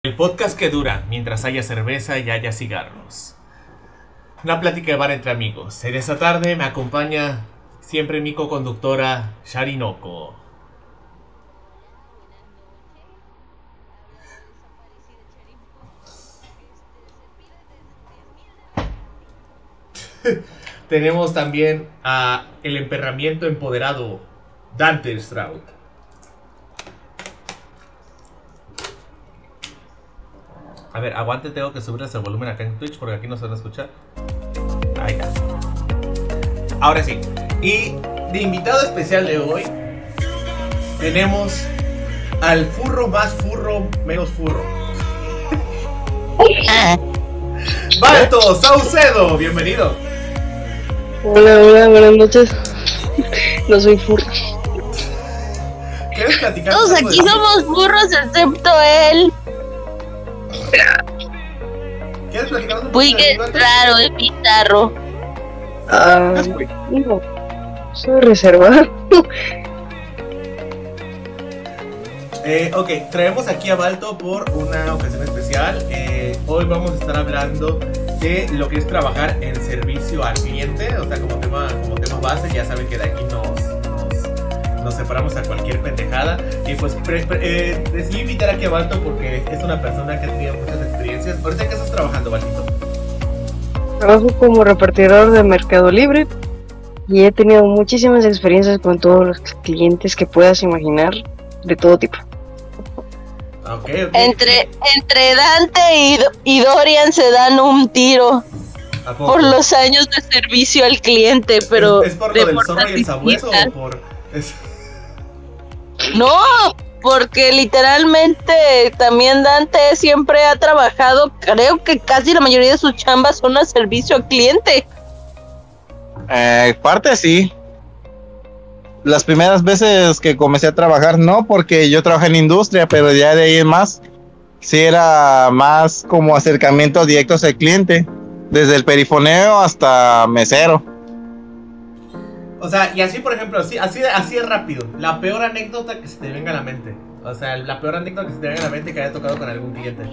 El podcast que dura mientras haya cerveza y haya cigarros. Una plática de bar entre amigos. En esta tarde me acompaña siempre mi co-conductora Sharinoko. Tenemos también a el emperramiento empoderado Dante Stroud. A ver, aguante, tengo que subirles el volumen acá en Twitch porque aquí no se van a escuchar. Ahí está. Ahora sí. Y de invitado especial de hoy tenemos al furro más furro menos furro. Balto Saucedo, bienvenido. Hola, buenas noches. No soy furro. ¿Quieres platicar? Todos aquí somos furros excepto él. ¿Quieres platicar? Muy raro, es bizarro. No, soy reservado. Ok, traemos aquí a Balto por una ocasión especial. Hoy vamos a estar hablando de lo que es trabajar en servicio al cliente. O sea, como tema base, ya saben que de aquí nos separamos a cualquier pendejada. Y pues decidí invitar aquí a Balto porque es una persona que ha tenido muchas experiencias. ¿Ahorita qué estás trabajando, Baltito? Trabajo como repartidor de Mercado Libre y he tenido muchísimas experiencias con todos los clientes que puedas imaginar, de todo tipo. Okay. Entre Dante y Dorian se dan un tiro por los años de servicio al cliente, pero ¿Es por lo del zorro y el sabueso o por...? No, porque literalmente también Dante siempre ha trabajado, creo que casi la mayoría de sus chambas son a servicio al cliente. Parte sí. Las primeras veces que comencé a trabajar, no, porque yo trabajé en industria, pero ya de ahí en más, sí era más como acercamiento directo al cliente, desde el perifoneo hasta mesero. O sea, y así por ejemplo, así es rápido. La peor anécdota que se te venga a la mente. O sea, la peor anécdota que se te venga a la mente que haya tocado con algún cliente.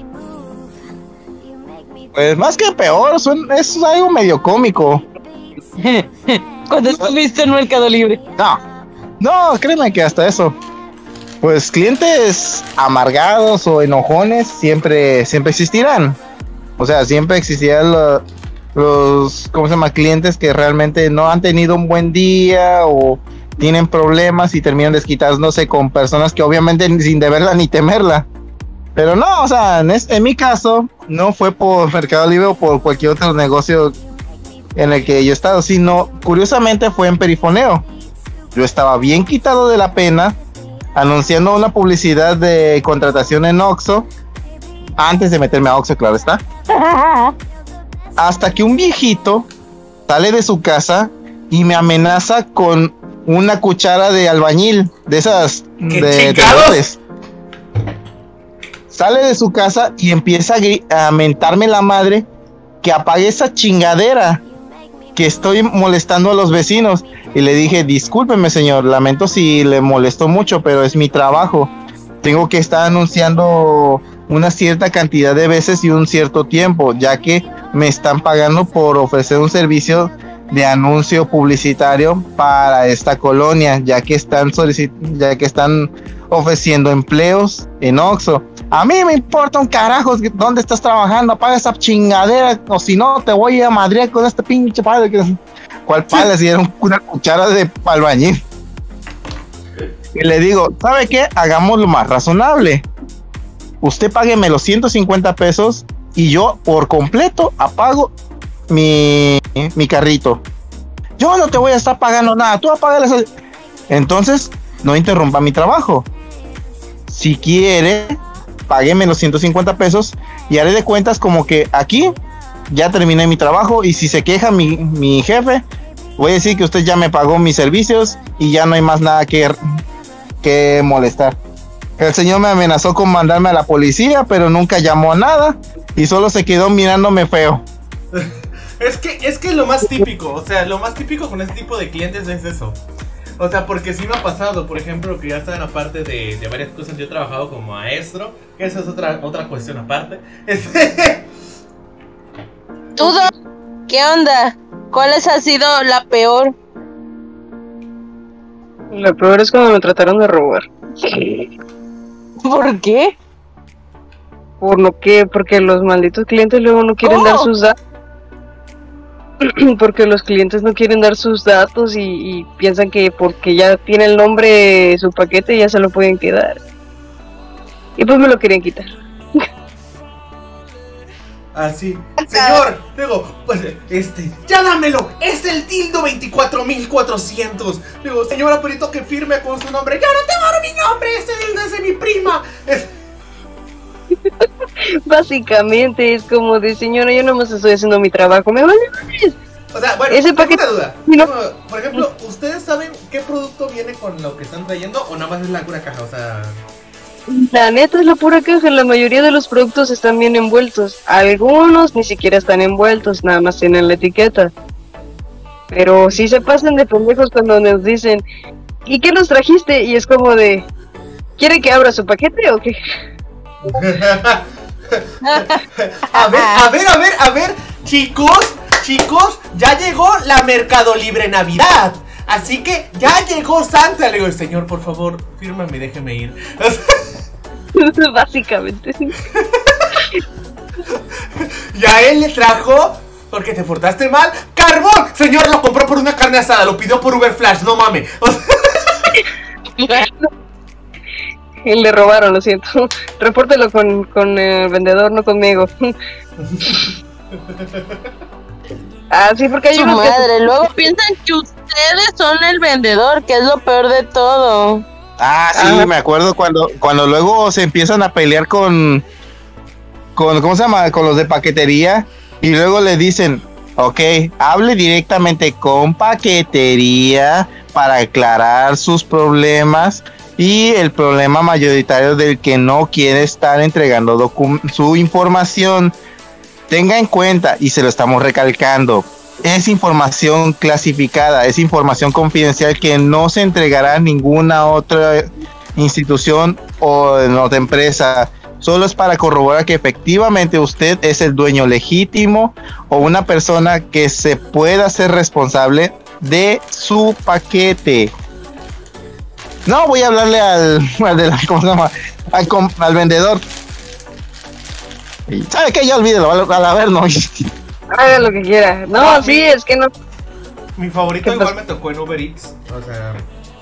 Pues más que peor, es algo medio cómico. Cuando estuviste en Mercado Libre. No, créeme que hasta eso. Pues clientes amargados o enojones siempre existirán. O sea, siempre existirán los ¿cómo se llama? Clientes que realmente no han tenido un buen día o tienen problemas y terminan desquitándose con personas que obviamente sin deberla ni temerla. Pero no, o sea, en mi caso no fue por Mercado Libre o por cualquier otro negocio en el que yo he estado, sino curiosamente fue en perifoneo. Yo estaba bien quitado de la pena anunciando una publicidad de contratación en Oxxo, antes de meterme a Oxxo, claro está. Hasta que un viejito sale de su casa y me amenaza con una cuchara de albañil, de esas de terrones. Sale de su casa y empieza a mentarme la madre que apague esa chingadera, que estoy molestando a los vecinos. Y le dije, discúlpeme señor, lamento si le molestó mucho, pero es mi trabajo. Tengo que estar anunciando una cierta cantidad de veces y un cierto tiempo, ya que me están pagando por ofrecer un servicio de anuncio publicitario para esta colonia, ya que están ofreciendo empleos en Oxxo. A mí me importa un carajo dónde estás trabajando, apaga esa chingadera, o si no te voy a madrear con este pinche padre. ¿Cuál padre? Si era una cuchara de albañil. Y le digo, ¿sabe qué? Hagámoslo más razonable. Usted págueme los 150 pesos y yo por completo apago mi carrito. Yo no te voy a estar pagando nada, tú apágales. Entonces, no interrumpa mi trabajo. Si quiere, págueme los 150 pesos y haré de cuentas como que aquí ya terminé mi trabajo, y si se queja mi jefe, voy a decir que usted ya me pagó mis servicios y ya no hay más nada que molestar. El señor me amenazó con mandarme a la policía, pero nunca llamó a nada y solo se quedó mirándome feo. Es que lo más típico, o sea, lo más típico con este tipo de clientes es eso. O sea, porque sí me ha pasado, por ejemplo, que ya están aparte de varias cosas. Yo he trabajado como maestro, que esa es otra cuestión aparte. ¿Tú, qué onda? ¿Cuál ha sido la peor? Lo peor es cuando me trataron de robar. ¿Por qué? Porque los malditos clientes luego no quieren dar sus datos. Porque los clientes no quieren dar sus datos y piensan que porque ya tiene el nombre su paquete ya se lo pueden quedar. Y pues me lo querían quitar. Así, señor, luego, pues, ya dámelo, es el tildo 24.400. Luego, señora, perito que firme con su nombre. Ya no te moro mi nombre, ese tildo es de mi prima. Básicamente es como de, señora, yo nomás estoy haciendo mi trabajo, me vale. O sea, bueno, ese paquete, paquete, duda. no. Por ejemplo, ¿ustedes saben qué producto viene con lo que están trayendo o nada más es la pura caja? O sea, la neta es la pura caja, la mayoría de los productos están bien envueltos. Algunos ni siquiera están envueltos, nada más tienen la etiqueta. Pero sí se pasan de pendejos cuando nos dicen, ¿y qué nos trajiste? Y es como de, ¿quiere que abra su paquete o qué? a ver, chicos, ya llegó la Mercado Libre Navidad. Así que ya llegó Santa. Le digo, señor, por favor, fírmame y déjeme ir. Básicamente. Y a él le trajo, porque te portaste mal, carbón. Señor, lo compró por una carne asada, lo pidió por Uber Flash, no mames. Le robaron, lo siento. Repórtelo con el vendedor, no conmigo. Ah, sí, porque hay Su unos madre, luego piensan que ustedes son el vendedor, que es lo peor de todo. Ah, sí, me acuerdo cuando luego se empiezan a pelear con ¿cómo se llama? Con los de paquetería y luego le dicen, ok, hable directamente con paquetería para aclarar sus problemas y el problema mayoritario del que no quiere estar entregando su información. Tenga en cuenta, y se lo estamos recalcando, es información clasificada, es información confidencial que no se entregará a ninguna otra institución o en otra empresa. Solo es para corroborar que efectivamente usted es el dueño legítimo o una persona que se pueda ser responsable de su paquete. No voy a hablarle ¿cómo se llama? Al vendedor. ¿Sabe qué? Ya olvídelo, a ver, no. Haga lo que quiera. No, sí, es que no. Mi favorito igual me tocó en Uber Eats. O sea,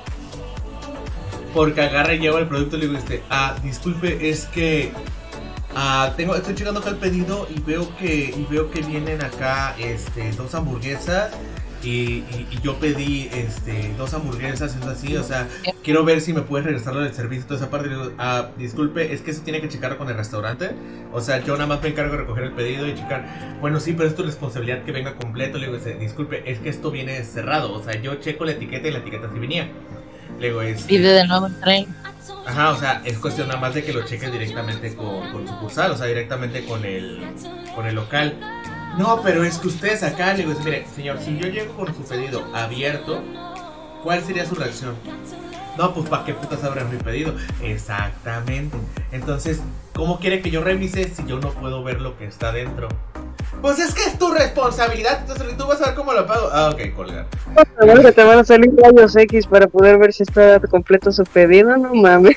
porque agarra y lleva el producto y le digo, disculpe, es que estoy checando acá el pedido y veo que vienen acá 2 hamburguesas. Y yo pedí 2 hamburguesas, es así, o sea, quiero ver si me puedes regresarlo del servicio, toda esa parte. Disculpe, es que eso tiene que checarlo con el restaurante. O sea, yo nada más me encargo de recoger el pedido y checar. Bueno, sí, pero es tu responsabilidad que venga completo. Le digo, disculpe, es que esto viene cerrado. O sea, yo checo la etiqueta y la etiqueta sí venía. Le digo, Pide de nuevo el tren. Ajá, o sea, es cuestión nada más de que lo cheques directamente con sucursal, o sea, directamente con el local. No, pero es que ustedes acá, le digo, mire, señor, si yo llego con su pedido abierto, ¿cuál sería su reacción? No, pues ¿para qué putas abren mi pedido? Exactamente. Entonces, ¿cómo quiere que yo revise si yo no puedo ver lo que está dentro? Pues es que es tu responsabilidad, entonces tú vas a ver cómo lo pago. Ah, ok, colgar. Que te van a salir rayos X para poder ver si está completo su pedido, no mames.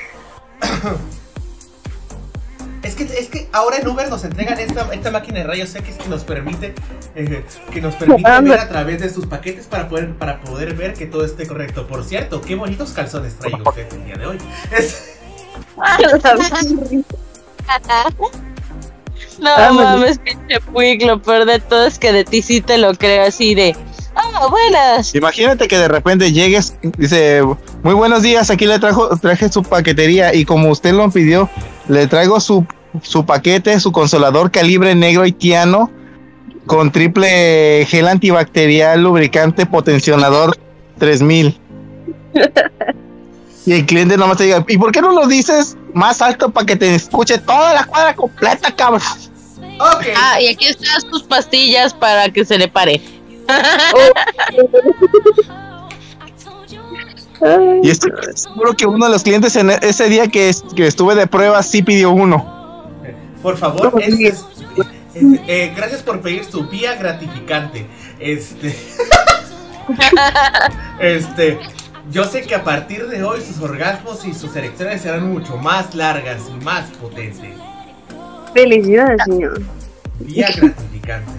Es que ahora en Uber nos entregan esta máquina de rayos X que nos permite ver a través de sus paquetes para poder ver que todo esté correcto. Por cierto, qué bonitos calzones trae usted el día de hoy. No mames, pinche Puig, lo peor de todo es que de ti sí te lo creo así de... buenas. Imagínate que de repente llegues, dice, muy buenos días, aquí le traje su paquetería y como usted lo pidió, le traigo su paquete, su consolador calibre negro haitiano con triple gel antibacterial, lubricante, potenciador 3000. Y el cliente nomás te diga, ¿y por qué no lo dices más alto para que te escuche toda la cuadra completa, cabrón? Okay. Y aquí están tus pastillas para que se le pare. Y estoy seguro que uno de los clientes en ese día que estuve de prueba sí pidió uno. Por favor, gracias por pedir su vía gratificante. Yo sé que a partir de hoy sus orgasmos y sus erecciones serán mucho más largas y más potentes. Felicidades, señor. Vía gratificante.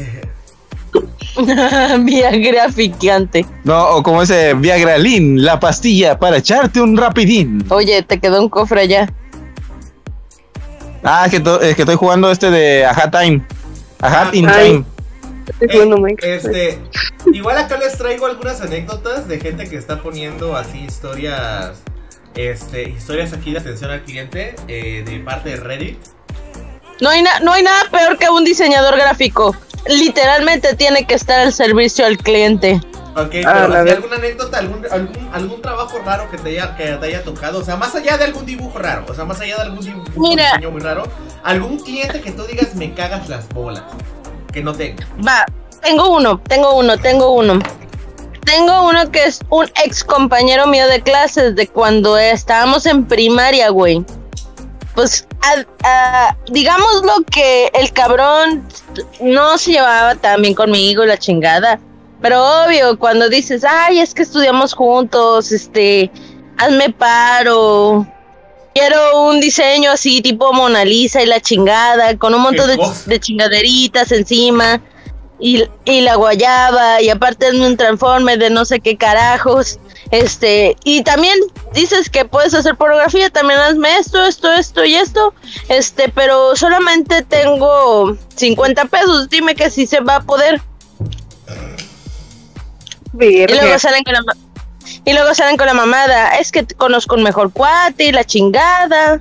Vía gratificante. No, o como ese Viagralin, la pastilla para echarte un rapidín. Oye, te quedó un cofre allá. Ah, es que estoy jugando de Aja Time. Aja in Time. Igual acá les traigo algunas anécdotas de gente que está poniendo así historias aquí de atención al cliente de parte de Reddit. No hay nada peor que un diseñador gráfico. Literalmente tiene que estar al servicio al cliente. Ok, pero ¿así alguna anécdota, algún trabajo raro que te haya tocado? O sea, más allá de algún dibujo raro, o sea, más allá de algún diseño muy raro, algún cliente que tú digas me cagas las bolas, que no tenga. Va, tengo uno. Tengo uno que es un ex compañero mío de clases de cuando estábamos en primaria, güey. Pues, digámoslo que el cabrón no se llevaba tan bien conmigo, la chingada. Pero obvio, cuando dices, ay, es que estudiamos juntos, hazme paro. Quiero un diseño así, tipo Mona Lisa y la chingada, con un montón de chingaderitas encima. Y la guayaba, y aparte hazme un transforme de no sé qué carajos. Y también dices que puedes hacer pornografía, también hazme esto y esto. Pero solamente tengo 50 pesos, dime que sí se va a poder. Y luego salen con la mamada, es que conozco un mejor cuate y la chingada.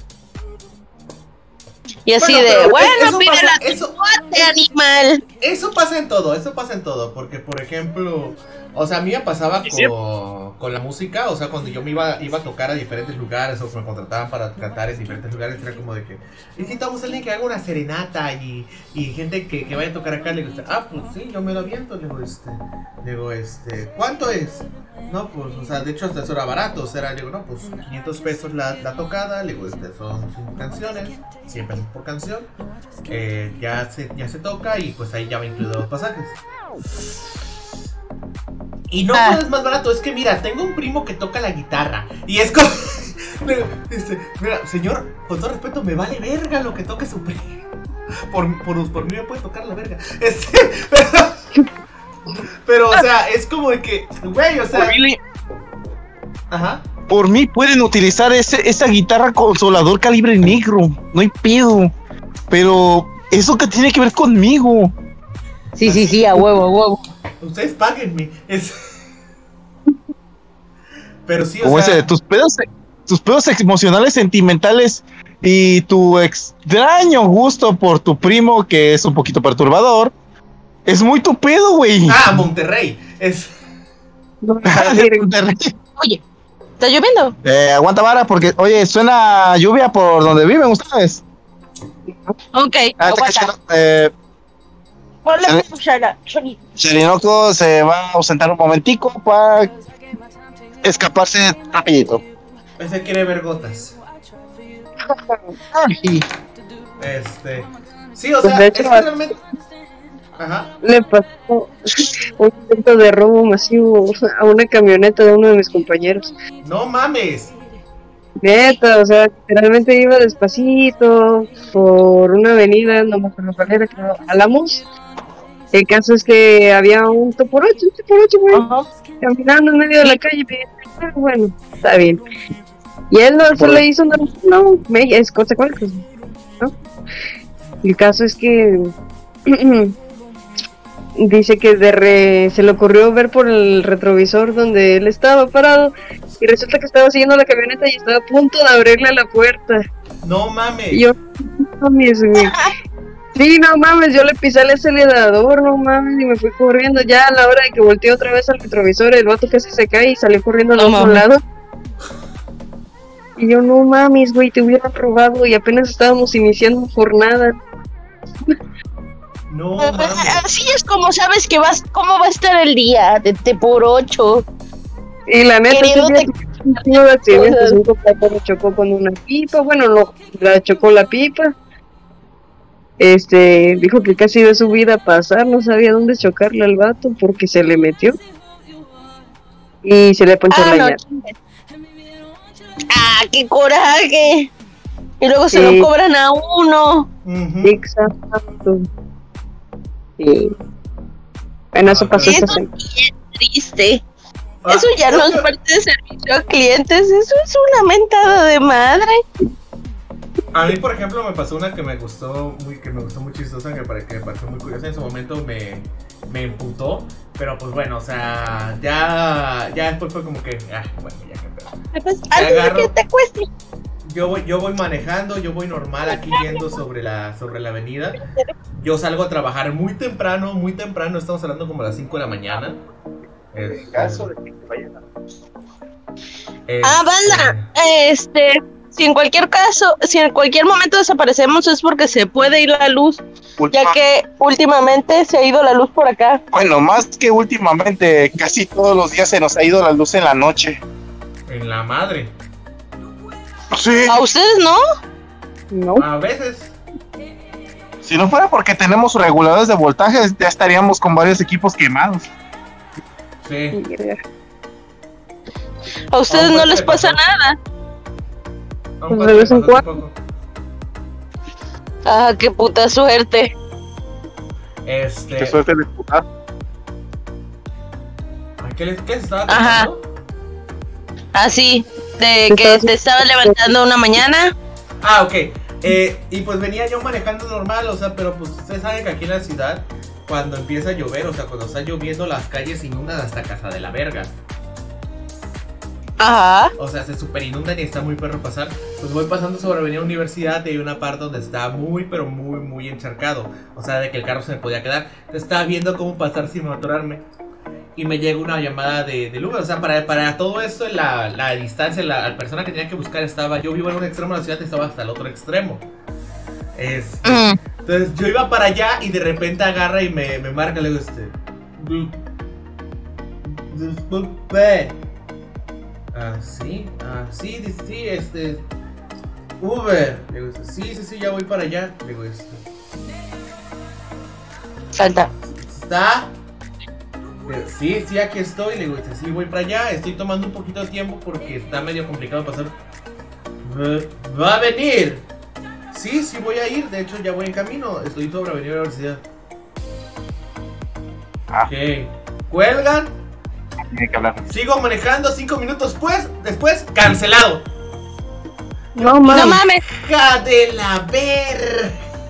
Y así pídele a tu cuate, animal. Eso pasa en todo, porque por ejemplo, o sea, a mí me pasaba con la música, o sea, cuando yo me iba a tocar a diferentes lugares o me contrataban para cantar en diferentes lugares, era como de que necesitamos a alguien que haga una serenata y gente que vaya a tocar acá. Le digo, pues sí, yo me lo aviento. Le digo, ¿cuánto es? No, pues, o sea, de hecho hasta eso era barato, o sea, le digo, no, pues 500 pesos la tocada. Le digo, son 5 canciones, 100 pesos por canción, ya se toca y pues ahí ya me incluido los pasajes. Y no es más barato, es que mira, tengo un primo que toca la guitarra y es como... mira, señor, con todo respeto, me vale verga lo que toque su primo. Por mí me puede tocar la verga. Pero, o sea, es como de que, güey, o sea... Ajá. Por mí pueden utilizar esa guitarra consolador calibre negro, no hay pedo. Pero, ¿eso qué tiene que ver conmigo? Sí, a huevo. Ustedes páguenme. Pero sí, o como sea... tus pedos emocionales, sentimentales y tu extraño gusto por tu primo, que es un poquito perturbador, es muy tu pedo, güey. Monterrey. Monterrey. Oye, ¿está lloviendo? Aguanta vara, porque, oye, suena lluvia por donde viven ustedes. Ok, aguanta. Sherinoco se va a ausentar un momentico para escaparse rapidito. Ese quiere ver gotas. Sí, o sea, de hecho, es que realmente... Ajá. Le pasó un intento de robo masivo a una camioneta de uno de mis compañeros. No mames. Neta, o sea, literalmente iba despacito por una avenida, no me acuerdo cuál era, creo, Álamos. El caso es que había un toporocho, güey, caminando en medio de la calle, bueno, está bien. Y él no se le hizo es consecuencia, ¿no? El caso es que dice que se le ocurrió ver por el retrovisor donde él estaba parado y resulta que estaba siguiendo la camioneta y estaba a punto de abrirle la puerta. No mames. Y yo, no mames, güey. Sí, no mames, yo le pisé el acelerador, no mames, y me fui corriendo. Ya a la hora de que volteé otra vez al retrovisor, el vato casi se cae y salió corriendo al otro lado. Y yo, no mames, güey, te hubieran robado y apenas estábamos iniciando jornada. No mames. Así es como sabes que cómo va a estar el día de por 8. Y la neta, ese Queriéndote día un chingo de accidentes. Un compañero chocó con una pipa, bueno, no, la chocó la pipa. Dijo que casi de su vida pasar, no sabía dónde chocarle al vato porque se le metió. Y se le ponchó la llanta. chingues. ¡Qué coraje! Y luego se Sí. lo cobran a uno. Ujú. Exacto. Sí. Bueno, eso pasó esta Eso semana. sí es triste. Ah, Eso ya no es parte de servicio a clientes, eso es una mentada de madre. A mí, por ejemplo, me pasó una que me gustó muy chistosa, que me pareció muy curiosa. En su momento me emputó, pero pues bueno, o sea, ya después fue como que, bueno, ya que pedo. Pues, antes de agarro. que te cueste. Yo voy manejando, yo voy normal aquí yendo sobre la avenida. Yo salgo a trabajar muy temprano, estamos hablando como a las 5 de la mañana. En caso de que vayan a... Banda, si en cualquier momento desaparecemos es porque se puede ir la luz, ya que últimamente se ha ido la luz por acá. Bueno, más que últimamente, casi todos los días se nos ha ido la luz en la noche. En la madre. Sí. ¿A ustedes no? No. A veces. Si no fuera porque tenemos reguladores de voltaje, ya estaríamos con varios equipos quemados. Sí. ¿A ustedes Ah, no pues, les ¿qué pasa pasó? nada? Aún Pues de vez en pasó hace cuando. poco. Qué puta suerte. Qué suerte de puta. ¿Qué se estaba Ajá. contando? Así, de que te estabas levantando una mañana. Ok. Y pues venía yo manejando normal, o sea, pero pues ustedes saben que aquí en la ciudad, cuando empieza a llover, o sea, cuando está lloviendo, las calles se inundan hasta casa de la verga. Ajá. O sea, se super inundan y está muy perro pasar. Pues voy pasando sobre Avenida Universidad y hay una parte donde está muy, pero muy, muy encharcado. O sea, de que el carro se me podía quedar. Entonces estaba viendo cómo pasar sin atorarme. Y me llega una llamada del Uber. O sea, para todo esto, la distancia, la persona que tenía que buscar estaba... Yo vivo en un extremo de la ciudad y estaba hasta el otro extremo. Entonces yo iba para allá y de repente agarra y me marca. Le digo, disculpe. Sí, Uber. Le digo, sí, ya voy para allá. Le digo, Falta. ¿está? Sí, aquí estoy. Le digo, sí, voy para allá. Estoy tomando un poquito de tiempo porque está medio complicado pasar. ¿Va a venir? Sí, voy a ir. De hecho, ya voy en camino. Estoy sobre Avenida Universidad. Ok. Cuelgan. Tiene que hablar. Sigo manejando 5 minutos después, cancelado. No No mames. mames. ¡Hija de la ver!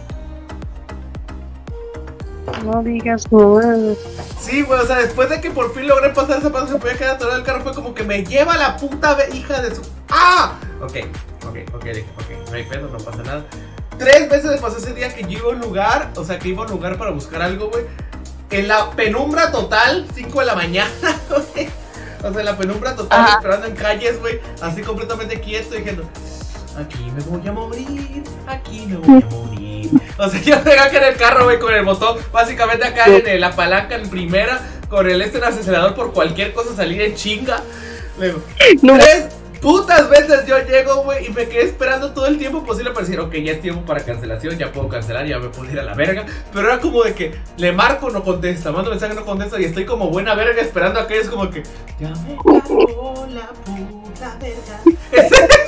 No digas mamadas. Sí, güey, o sea, después de que por fin logré pasar esa paso, se podía quedar atorado el carro, fue como que me lleva la puta hija de su... ¡Ah! Ok, no hay pedo, no pasa nada. 3 veces me pasó ese día que yo iba a un lugar, o sea, que iba a un lugar para buscar algo, güey. En la penumbra total, 5 de la mañana, güey. O sea, en la penumbra total, Ajá. esperando en calles, güey, así completamente quieto, diciendo... Aquí me voy a morir, aquí me voy a morir. O sea, yo tengo acá en el carro, güey, con el botón, básicamente acá en la palanca en primera, con el en acelerador por cualquier cosa salir en chinga. Luego, No. 3 putas veces yo llego, güey, y me quedé esperando todo el tiempo posible para decir, ok, ya es tiempo para cancelación, ya puedo cancelar, ya me puedo ir a la verga. Pero era como de que le marco, no contesta, mando mensaje, no contesta, y estoy como buena verga esperando a que es como que ya me cagó la puta verga.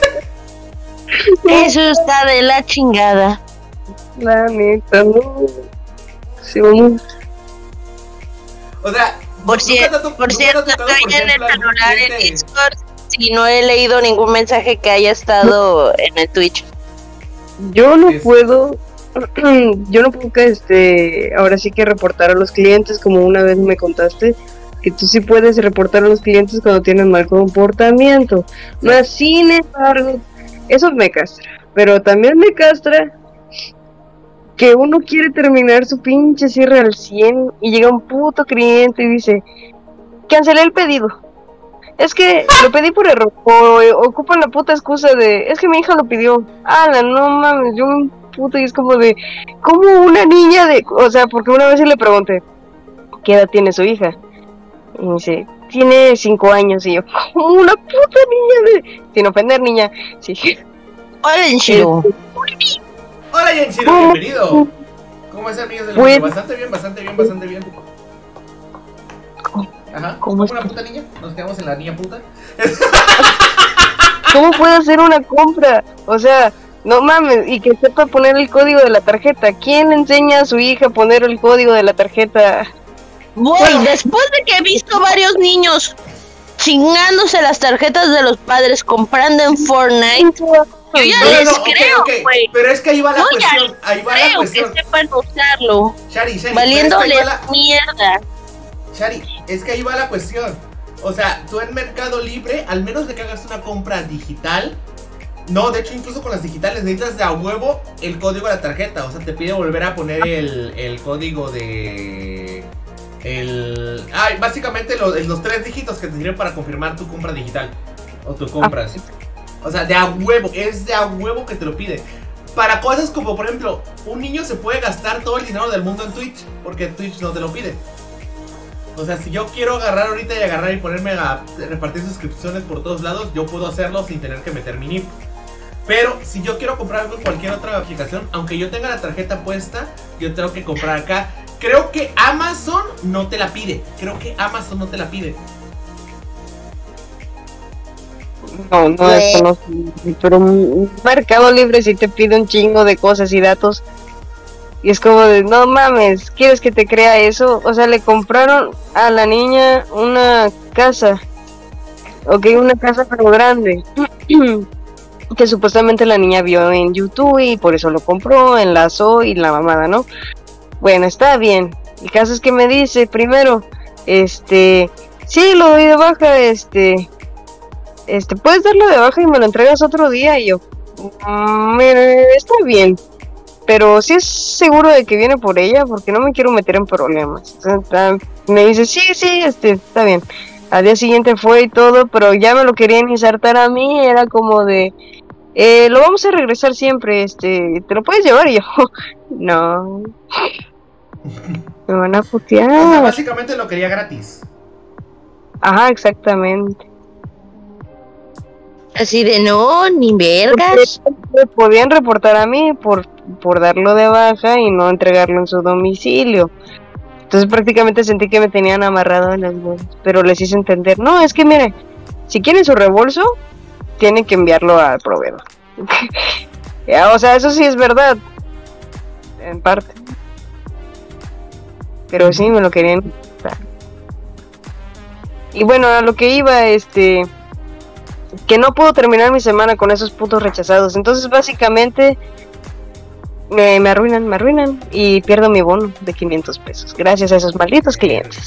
Eso está de la chingada. La neta, no. Sí, vamos. O sea, Por nunca cierto, te ha por tocado, cierto, por estoy en el ejemplo, algún celular en cliente- Discord. Si no he leído ningún mensaje que haya estado en el Twitch. Yo no Es- puedo. Yo no puedo ahora sí que reportar a los clientes, como una vez me contaste, que tú sí puedes reportar a los clientes cuando tienen mal comportamiento. Más sin embargo, eso me castra. Pero también me castra que uno quiere terminar su pinche cierre al 100 y llega un puto cliente y dice, cancelé el pedido. Es que lo pedí por error. O ocupan la puta excusa de, es que mi hija lo pidió. Ala, no mames, yo un puto y es como de, como una niña de, o sea, porque una vez sí le pregunté, ¿qué edad tiene su hija? Y dice, tiene 5 años. Y yo, como una puta niña sin ofender, niña. Sí. Hola, Enshiro. Hola, Yenshiro, bienvenido. ¿Cómo están, amigos del mundo? Bastante bien. Ajá. ¿Cómo una puta niña? Nos quedamos en la niña puta. ¿Cómo puedo hacer una compra? O sea, no mames, y que sepa poner el código de la tarjeta. ¿Quién le enseña a su hija a poner el código de la tarjeta? Güey, después de que he visto varios niños chingándose las tarjetas de los padres comprando en Fortnite, yo ya les creo, güey. Pero es que ahí va la cuestión. Ahí va la cuestión. Que sepan usarlo. Shari, valiéndole mierda. Shari, es que ahí va la cuestión. O sea, tú en Mercado Libre, al menos de que hagas una compra digital. No, de hecho, incluso con las digitales necesitas de a huevo el código de la tarjeta. O sea, te pide volver a poner el código de... básicamente los 3 dígitos que te sirven para confirmar tu compra digital. O tu compras. O sea, de a huevo, es de a huevo que te lo pide. Para cosas como, por ejemplo, un niño se puede gastar todo el dinero del mundo en Twitch, porque Twitch no te lo pide. O sea, si yo quiero agarrar ahorita y ponerme a repartir suscripciones por todos lados, yo puedo hacerlo sin tener que meter mi NIP. Pero si yo quiero comprar algo en cualquier otra aplicación, aunque yo tenga la tarjeta puesta, yo tengo que comprar acá. Creo que Amazon no te la pide. No, eso no. Pero Mercado Libre sí te pide un chingo de cosas y datos. Y es como de, no mames, ¿quieres que te crea eso? O sea, le compraron a la niña una casa. Ok, una casa pero grande. Que supuestamente la niña vio en YouTube y por eso lo compró, enlazó y la mamada, ¿no? Bueno, está bien. El caso es que me dice primero, sí, lo doy de baja, puedes darlo de baja y me lo entregas otro día. Y yo, mire, está bien, pero sí es seguro de que viene por ella, porque no me quiero meter en problemas. Me dice, sí, está bien. Al día siguiente fue y todo, pero ya me lo querían insertar a mí. Era como de, lo vamos a regresar siempre, ¿te lo puedes llevar? Y yo, no, me van a putear. O sea, básicamente lo quería gratis. Ajá, exactamente. Así de no, ni vergas. Me podían reportar a mí por darlo de baja y no entregarlo en su domicilio. Entonces prácticamente sentí que me tenían amarrado en las manos. Pero les hice entender, no, es que mire, si quieren su reembolso, tienen que enviarlo al proveedor. O sea, eso sí es verdad, en parte. Pero sí, me lo querían dar. Y bueno, a lo que iba, que no puedo terminar mi semana con esos putos rechazados. Entonces básicamente me arruinan y pierdo mi bono de 500 pesos gracias a esos malditos clientes.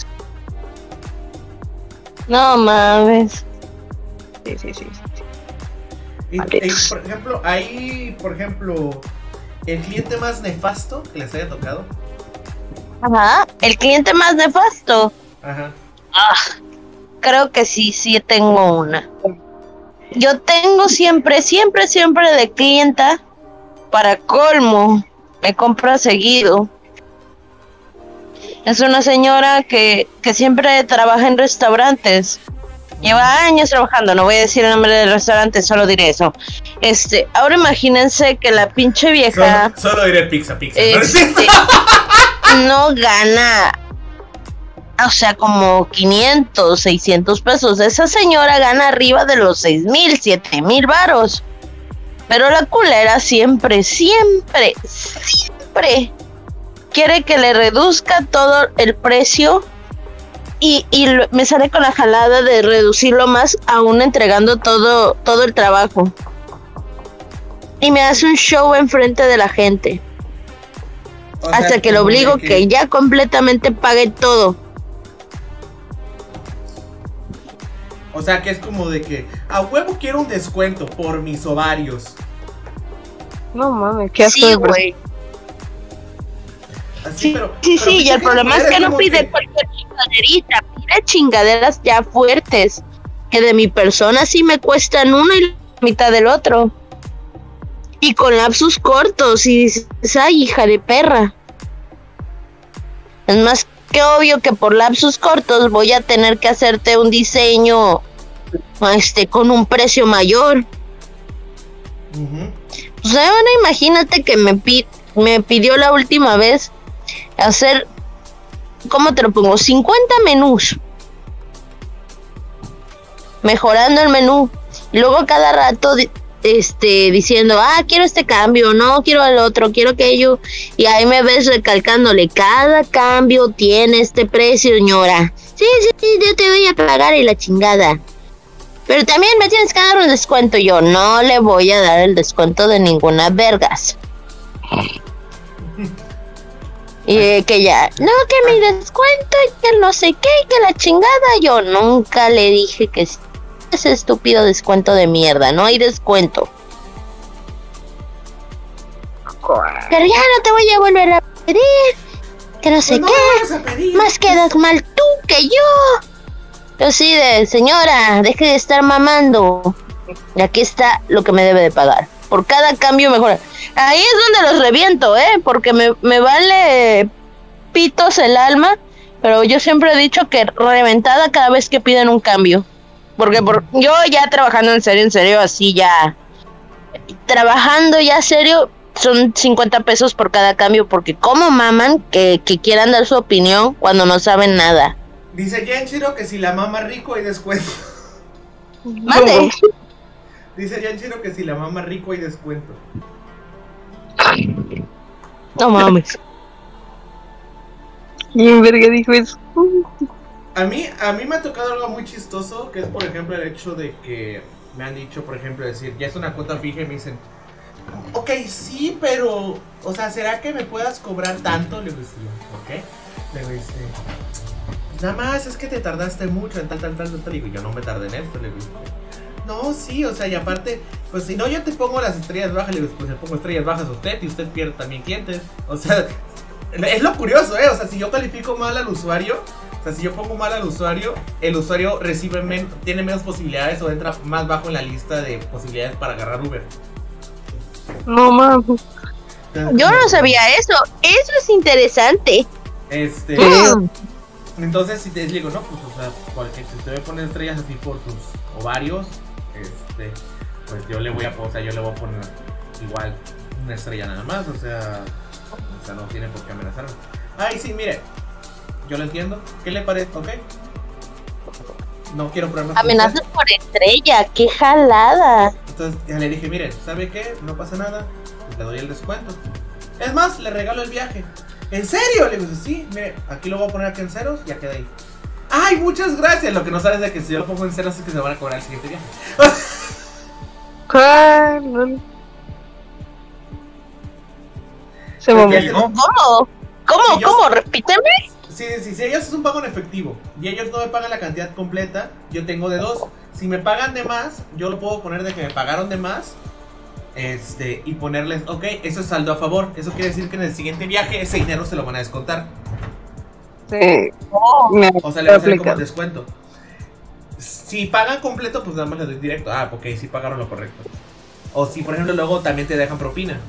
No mames. Sí. Y, por ejemplo, el cliente más nefasto que les haya tocado. Ajá, el cliente más nefasto. Ajá. Creo que sí tengo una. Yo tengo siempre de clienta, para colmo, me compra seguido. Es una señora que siempre trabaja en restaurantes. Lleva años trabajando, no voy a decir el nombre del restaurante, solo diré eso. Ahora imagínense que la pinche vieja... Solo diré pizza. No gana, o sea, como 500, 600 pesos. Esa señora gana arriba de los 6,000, 7,000 varos. Pero la culera siempre quiere que le reduzca todo el precio y me sale con la jalada de reducirlo más, aún entregando todo el trabajo. Y me hace un show enfrente de la gente. O hasta sea, que lo obligo que ya completamente pague todo. O sea, que es como de que a huevo quiero un descuento por mis ovarios. No mames, qué asco. Sí, güey. Así, pero y el problema es que no pide cualquier chingaderita, pide chingaderas ya fuertes, que de mi persona sí me cuestan uno y la mitad del otro. Y con lapsus cortos, y dices, ay, hija de perra. Es más porque obvio que por lapsos cortos voy a tener que hacerte un diseño con un precio mayor. Pues ahora imagínate que me pidió la última vez hacer, ¿cómo te lo pongo? 50 menús. Mejorando el menú. Y luego cada rato diciendo, quiero este cambio, no, quiero el otro, quiero aquello. Y ahí me ves recalcándole, cada cambio tiene este precio, señora. Sí, yo te voy a pagar y la chingada. Pero también me tienes que dar un descuento. Yo no le voy a dar el descuento de ninguna vergas. Y que ya, no, que mi descuento y que no sé qué, y que la chingada. Yo nunca le dije que ese estúpido descuento de mierda, no hay descuento. Pero ya no te voy a volver a pedir, que no sé qué, más quedas mal tú que yo. Yo sí señora, deje de estar mamando. Y aquí está lo que me debe de pagar. Por cada cambio mejora. Ahí es donde los reviento, porque me vale pitos el alma. Pero yo siempre he dicho que reventada cada vez que piden un cambio. Porque yo ya trabajando en serio, así ya. Trabajando ya serio, son 50 pesos por cada cambio. Porque como maman que quieran dar su opinión cuando no saben nada. Dice Yanchiro que si la mama rico hay descuento. Mande. Dice Yanchiro que si la mama rico hay descuento. No mames. ¿Quién verga dijo eso? A mí me ha tocado algo muy chistoso, que es por ejemplo el hecho de que me han dicho, por ejemplo, decir, ya es una cuota fija y me dicen, ok, sí, pero, o sea, ¿será que me puedas cobrar tanto? Le digo, sí, ¿ok? Le digo, nada más es que te tardaste mucho en tal. Le digo, yo no me tardé en esto, le digo. No, sí, o sea, y aparte, pues si no yo te pongo las estrellas bajas, le digo, pues le pongo estrellas bajas a usted y usted pierde también clientes. O sea, es lo curioso, o sea, si yo califico mal al usuario, o sea, si yo pongo mal al usuario, el usuario tiene menos posibilidades o entra más bajo en la lista de posibilidades para agarrar Uber. No mames. Yo no sabía eso es interesante. Entonces si te digo, no, pues, o sea, si usted me pone estrellas así por tus ovarios, pues yo le voy a poner igual una estrella nada más, o sea, no tiene por qué amenazarme. Ay, sí, mire, yo lo entiendo, ¿qué le parece? ¿Ok? No quiero problemas. Amenazas por estrella, qué jalada. Entonces ya le dije, mire, ¿sabe qué? No pasa nada, le doy el descuento. Es más, le regalo el viaje. ¿En serio? Le digo, sí, mire, aquí lo voy a poner aquí en ceros y ya queda ahí. ¡Ay, muchas gracias! Lo que no sabes es que si yo lo pongo en ceros es que se van a cobrar el siguiente viaje. Se mamó. ¿Cómo? Repíteme. Si ellos es un pago en efectivo y ellos no me pagan la cantidad completa, yo tengo de dos. Si me pagan de más, yo lo puedo poner de que me pagaron de más. Y ponerles, ok, eso es saldo a favor. Eso quiere decir que en el siguiente viaje ese dinero se lo van a descontar. Sí. O sea, le va a salir como descuento. Si pagan completo, pues nada más le doy directo. Ok, sí pagaron lo correcto. O si, por ejemplo, luego también te dejan propina.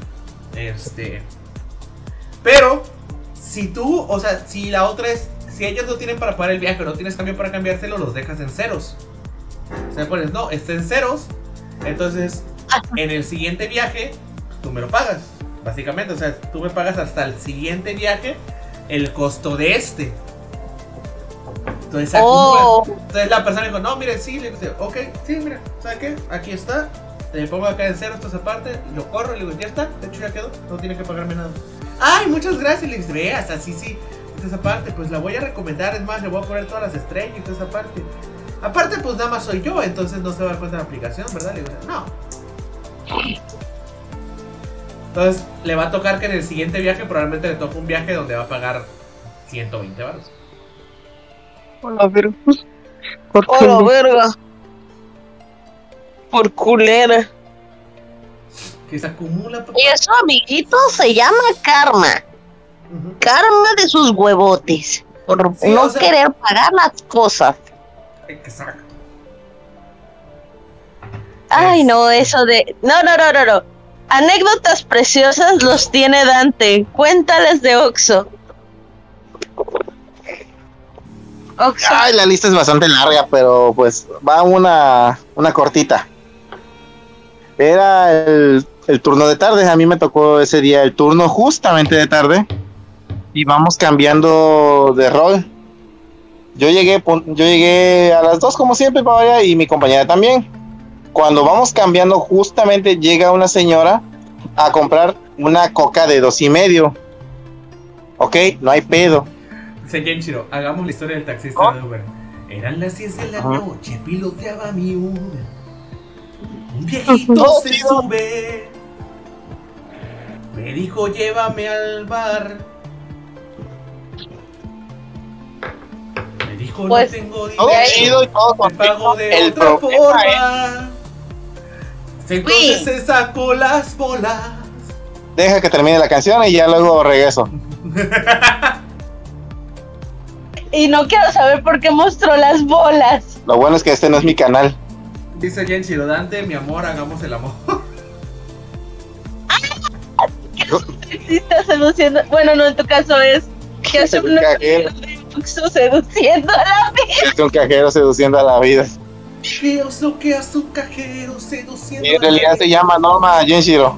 Pero, si tú, o sea, si la otra es, si ellos no tienen para pagar el viaje, no tienes cambio para cambiárselo, los dejas en ceros. O sea, pones, no, está en ceros. Entonces, en el siguiente viaje, tú me lo pagas, básicamente. O sea, tú me pagas hasta el siguiente viaje el costo de este. Entonces, entonces la persona dijo, no, mire, sí, le digo, ok, sí, mira, ¿sabe qué? Aquí está, te pongo acá en cero esta parte, lo corro, le digo, ya está, de hecho ya quedó, no tiene que pagarme nada. Ay, muchas gracias, le dice, ve, hasta sí, esta parte, pues la voy a recomendar, es más, le voy a poner todas las estrellas y toda esa parte. Aparte, pues nada más soy yo, entonces no se va a dar cuenta de la aplicación, ¿verdad? Le digo, no. Entonces le va a tocar que en el siguiente viaje probablemente le toque un viaje donde va a pagar 120 baros. Hola, verga. Hola, verga. Por culera. Que se acumula. Papá. Y eso, amiguito, se llama karma. Karma de sus huevotes. Por sí, no querer pagar las cosas. Exacto. Ay, no, eso de... No. Anécdotas preciosas los tiene Dante. Cuéntales de Oxxo. Oxxo. Ay, la lista es bastante larga, pero pues va una cortita. Era el turno de tarde, a mí me tocó ese día el turno justamente de tarde y vamos cambiando de rol. Yo llegué a las 2 como siempre para allá y mi compañera también. Cuando vamos cambiando justamente llega una señora a comprar una coca de 2.5. Ok, no hay pedo. Dice Genshiro, hagamos la historia del taxista de Uber. Eran las 10 de la noche, piloteaba mi Uber. Un viejito se sube. Me dijo, llévame al bar. Me dijo, Pues, no tengo Todo dinero. chido y todo Te pago de el otra problema forma. Entonces se sacó las bolas. Deja que termine la canción y ya luego regreso. Y no quiero saber por qué mostró las bolas. Lo bueno es que este no es mi canal. Dice Genshiro, Dante, mi amor, hagamos el amor. Sí está seduciendo. Bueno, no, en tu caso es que hace un Cajero. seduciendo a la vida. Es un cajero seduciendo a la vida. ¿Qué es lo que hace un cajero seduciendo? Y en realidad se llama Norma Genshiro.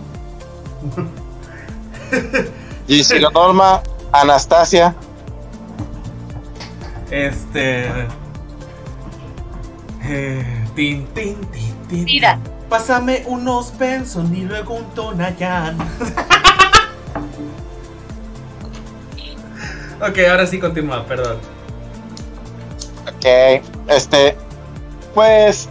Genshiro, Norma, Anastasia. Tin, tin, tin, tin. Mira. Pásame unos Benson y luego un Tonayan. Ok, ahora sí continúa, perdón. Ok, pues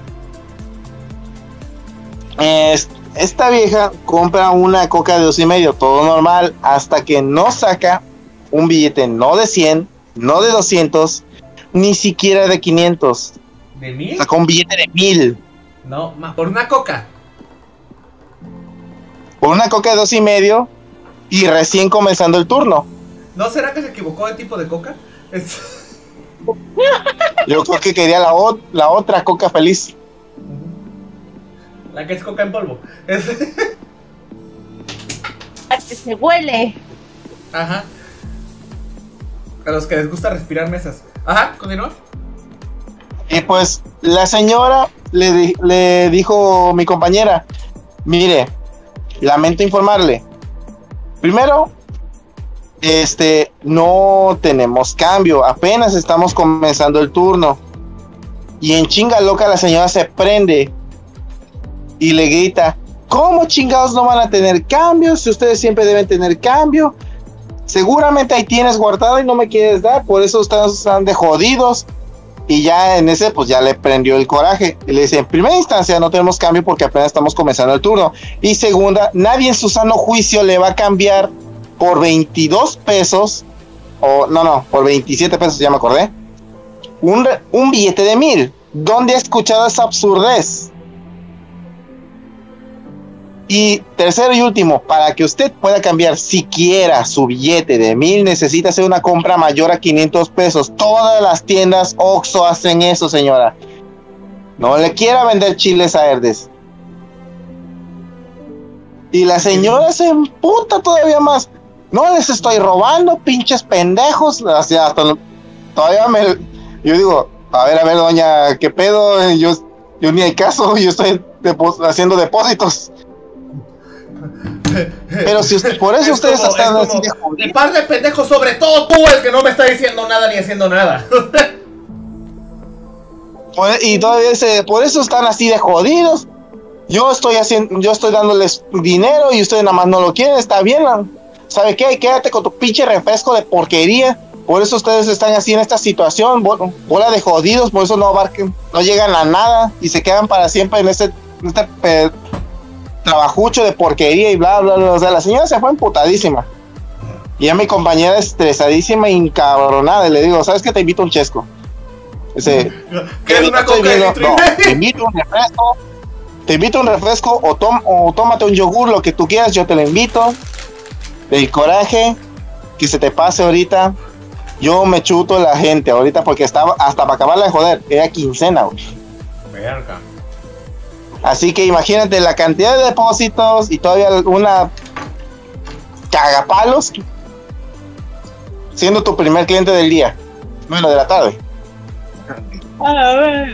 esta vieja compra una coca de 2.5, todo normal, hasta que no saca un billete no de 100, no de 200, ni siquiera de 500. ¿De 1000? Sacó un billete de 1.000. No, por una coca. Por una coca de 2.5 y recién comenzando el turno. ¿No será que se equivocó de tipo de coca? Yo creo que quería la otra coca feliz. La que es coca en polvo. A que se huele. Ajá. A los que les gusta respirar mesas. Ajá, continúa. Y pues la señora le dijo mi compañera, mire, lamento informarle. Primero, no tenemos cambio, apenas estamos comenzando el turno. Y en chinga loca la señora se prende y le grita, ¿cómo chingados no van a tener cambio? Si ustedes siempre deben tener cambio. Seguramente ahí tienes guardado y no me quieres dar, por eso están de jodidos. Y ya en ese, pues ya le prendió el coraje. Y le dice, en primera instancia no tenemos cambio porque apenas estamos comenzando el turno. Y segunda, nadie en su sano juicio le va a cambiar por 22 pesos. O no, por 27 pesos, ya me acordé. Un billete de 1.000. ¿Dónde ha escuchado esa absurdez? Y tercero y último, para que usted pueda cambiar siquiera su billete de 1.000, necesita hacer una compra mayor a 500 pesos. Todas las tiendas Oxxo hacen eso, señora. No le quiera vender chiles a Herdes. Y la señora se emputa todavía más. No les estoy robando, pinches pendejos. Así hasta yo digo, a ver, doña, ¿qué pedo? Yo ni hay caso, yo estoy haciendo depósitos. Pero si por eso ustedes están así de jodidos. Y par de pendejos, sobre todo tú, el que no me está diciendo nada ni haciendo nada. Y todavía por eso están así de jodidos. Yo estoy dándoles dinero y ustedes nada más no lo quieren, está bien. ¿Sabe qué? Quédate con tu pinche refresco de porquería. Por eso ustedes están así en esta situación, bola de jodidos, por eso no llegan a nada y se quedan para siempre en este trabajucho de porquería y bla, bla, bla. O sea, la señora se fue emputadísima. Y a mi compañera estresadísima e encabronada. Y le digo, ¿sabes qué? Te invito a un chesco. Dice, ¿qué es una coca de litro? No, te invito a un refresco o tómate un yogur, lo que tú quieras, yo te lo invito. El coraje que se te pase ahorita. Yo me chuto la gente ahorita porque estaba hasta para acabarla de joder. Era quincena, güey. Verga. Así que imagínate la cantidad de depósitos y todavía una cagapalos siendo tu primer cliente del día. Bueno, de la tarde. A la verga.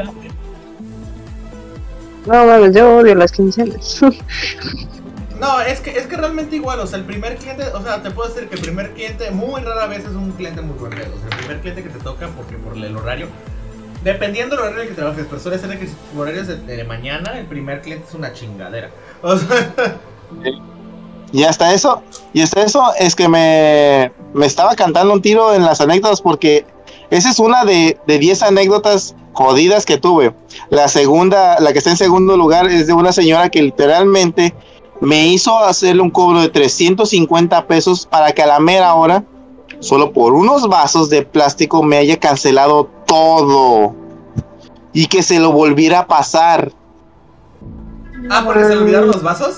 No, mames, yo odio las quincenas. No, es que realmente igual, o sea, el primer cliente, o sea, te puedo decir que el primer cliente muy rara vez es un cliente muy buen pedo. O sea, el primer cliente que te toca, porque por el horario, dependiendo del horario en el que trabajes, pero suele ser que si tu horario es de mañana, el primer cliente es una chingadera. O sea, Y hasta eso, es que me estaba cantando un tiro en las anécdotas, porque esa es una de 10 anécdotas jodidas que tuve. La segunda, la que está en segundo lugar, es de una señora que literalmente me hizo hacerle un cobro de 350 pesos para que a la mera hora, solo por unos vasos de plástico, me haya cancelado todo y que se lo volviera a pasar. ¿porque se le olvidaron los vasos?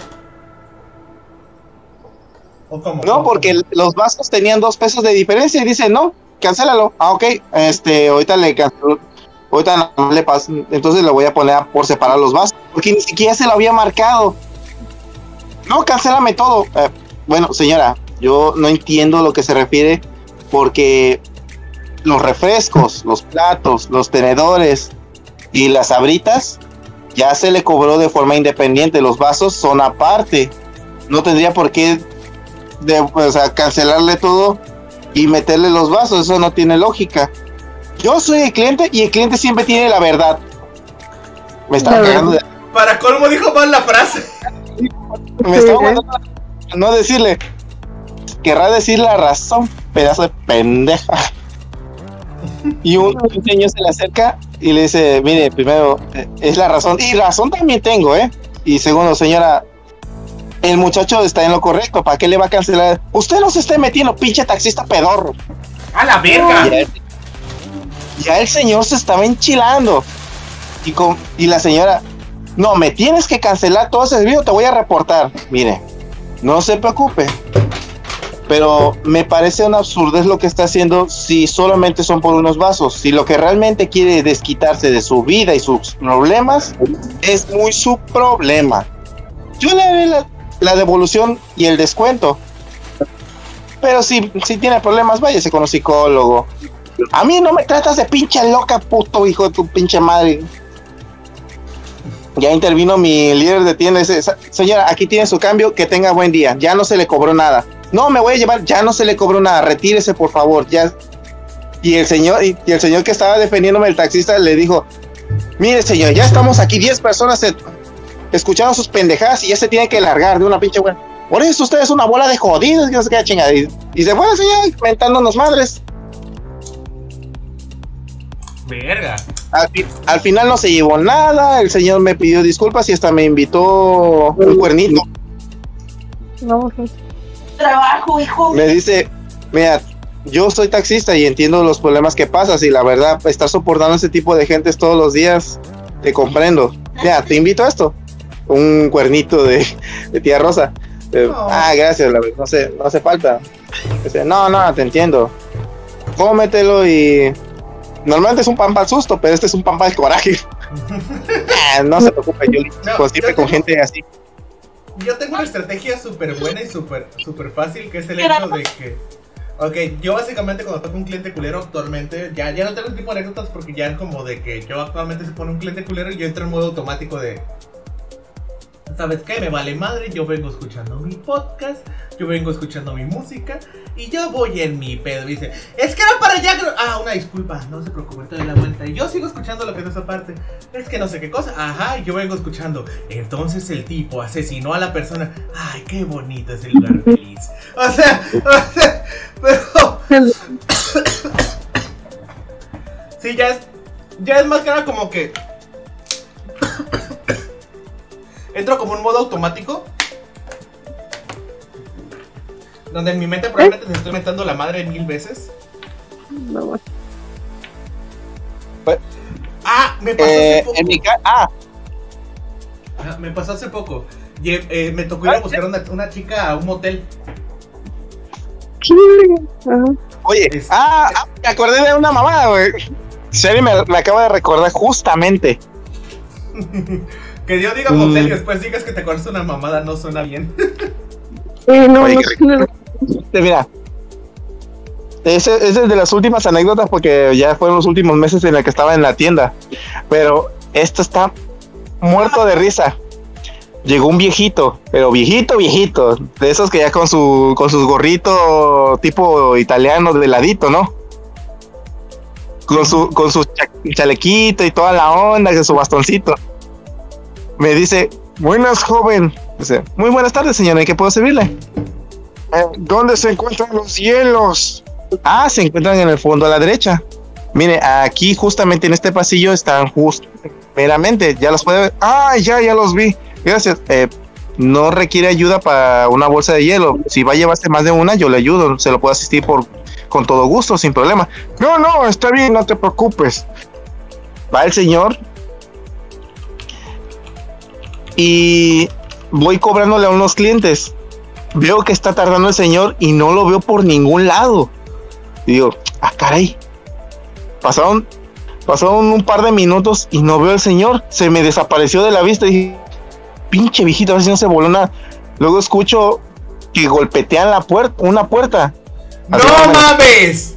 ¿O cómo? No, porque los vasos tenían 2 pesos de diferencia y dice, no, cancélalo. Ah, ok, ahorita le cancelo, ahorita no le paso, entonces le voy a poner por separar los vasos, porque ni siquiera se lo había marcado. No, cancélame todo. Bueno, señora, yo no entiendo lo que se refiere, porque los refrescos, los platos, los tenedores y las sabritas ya se le cobró de forma independiente. Los vasos son aparte. No tendría por qué cancelarle todo y meterle los vasos. Eso no tiene lógica. Yo soy el cliente y el cliente siempre tiene la verdad. Me estaba cagando de... Para colmo dijo mal la frase. Me estaba mandando a no decirle. Querrá decir la razón, pedazo de pendeja. Y un señor se le acerca y le dice, mire, primero, es la razón. Y razón también tengo, Y segundo, señora, el muchacho está en lo correcto. ¿Para qué le va a cancelar? Usted no se esté metiendo, pinche taxista pedorro. ¡A la verga! Ya el señor se estaba enchilando. Y la señora, no, me tienes que cancelar todo ese video, te voy a reportar. Mire, no se preocupe, pero me parece una absurdez lo que está haciendo si solamente son por unos vasos. Si lo que realmente quiere desquitarse de su vida y sus problemas, es muy su problema. Yo le haré la devolución y el descuento, pero si tiene problemas, váyase con un psicólogo. A mí no me tratas de pinche loca, puto hijo de tu pinche madre. Ya intervino mi líder de tienda. Señora, aquí tiene su cambio, que tenga buen día. Ya no se le cobró nada. No, me voy a llevar, ya no se le cobró nada. Retírese, por favor. Ya. Y el señor que estaba defendiéndome, el taxista, le dijo, mire, señor, ya estamos aquí 10 personas escuchando sus pendejadas y ya se tiene que largar de una pinche buena. Por eso usted es una bola de jodidos, que no se queda chingada. Y se fue el señor mentándonos madres. Verga. Al final no se llevó nada. El señor me pidió disculpas y hasta me invitó un cuernito. No, Trabajo, hijo. Me dice, mira, yo soy taxista y entiendo los problemas que pasas, y la verdad, estar soportando ese tipo de gentes todos los días, te comprendo. Mira, te invito a esto, un cuernito de tía Rosa. Gracias, la verdad, no hace falta. Dice, no, te entiendo. Cómetelo y... Normalmente es un pan para el susto, pero este es un pan para el coraje. No se preocupe, yo siempre con gente así. Yo tengo una estrategia súper buena y súper fácil, que es el hecho de que... Ok, yo básicamente cuando toco un cliente culero actualmente, ya no tengo el tipo de anécdotas, porque ya es como de que yo actualmente se pone un cliente culero y yo entro en modo automático de... ¿Sabes qué? Me vale madre, yo vengo escuchando mi podcast, yo vengo escuchando mi música y yo voy en mi pedo. Y dice, es que era para allá. Una disculpa, no se preocupe, te doy la vuelta. Y yo sigo escuchando lo que es esa parte. Es que no sé qué cosa. Ajá, yo vengo escuchando. Entonces el tipo asesinó a la persona. Ay, qué bonito es el lugar feliz. O sea, pero... Sí, ya es más que nada como que... Entro como un modo automático, donde en mi mente probablemente te estoy mentando la madre 1000 veces. no. Me pasó hace poco. Me pasó hace poco. Me tocó ir a buscar una chica a un motel. Oye, me acordé de una mamada, güey. Sherry me acaba de recordar justamente. Que Dios diga motel y después digas que te acuerdas de una mamada, no suena bien. No, Oye, no. mira, ese es de las últimas anécdotas porque ya fueron los últimos meses en los que estaba en la tienda. Pero esto está muerto de risa. Llegó un viejito, pero viejito, de esos que ya con sus gorritos tipo italiano de ladito, ¿no? Con su chalequito y toda la onda, con su bastoncito. Me dice, buenas, joven. Dice, muy buenas tardes, señora, ¿en qué puedo servirle? ¿Dónde se encuentran los hielos? Ah, se encuentran en el fondo a la derecha. Mire, aquí justamente en este pasillo están justo, meramente, ya los puede ver. Ah, ya los vi. Gracias. No requiere ayuda para una bolsa de hielo. Si va a llevarse más de una, yo le ayudo. Se lo puedo asistir con todo gusto, sin problema. No, está bien, no te preocupes. Va el señor y voy cobrándole a unos clientes. Veo que está tardando el señor y no lo veo por ningún lado. Y digo, caray. Pasaron un par de minutos y no veo al señor. Se me desapareció de la vista y dije, pinche viejito, a ver si no se voló nada. Luego escucho que golpetean una puerta. ¡No mames!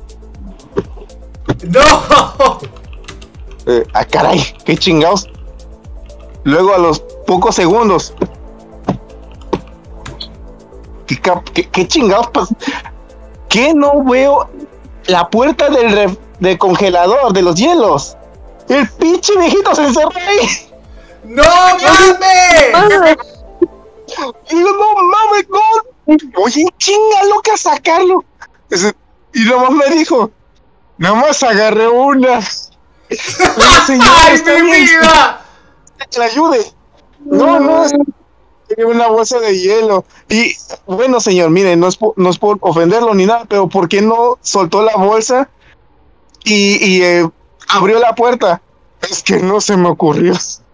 ¡No! Caray, qué chingados. Luego a los pocos segundos, ¿qué chingados pasa? ¿Qué no veo? La puerta del congelador, de los hielos. El pinche viejito se encerró ahí. ¡No mames! Y digo, no mames, no. Oye, chinga loca, sacarlo. Y nomás me dijo, nomás agarré una. ¡Ay, mi vida! Que le ayude. No, tiene una bolsa de hielo. Y bueno, señor, mire, no es por ofenderlo ni nada, pero ¿por qué no soltó la bolsa y abrió la puerta? Es que no se me ocurrió.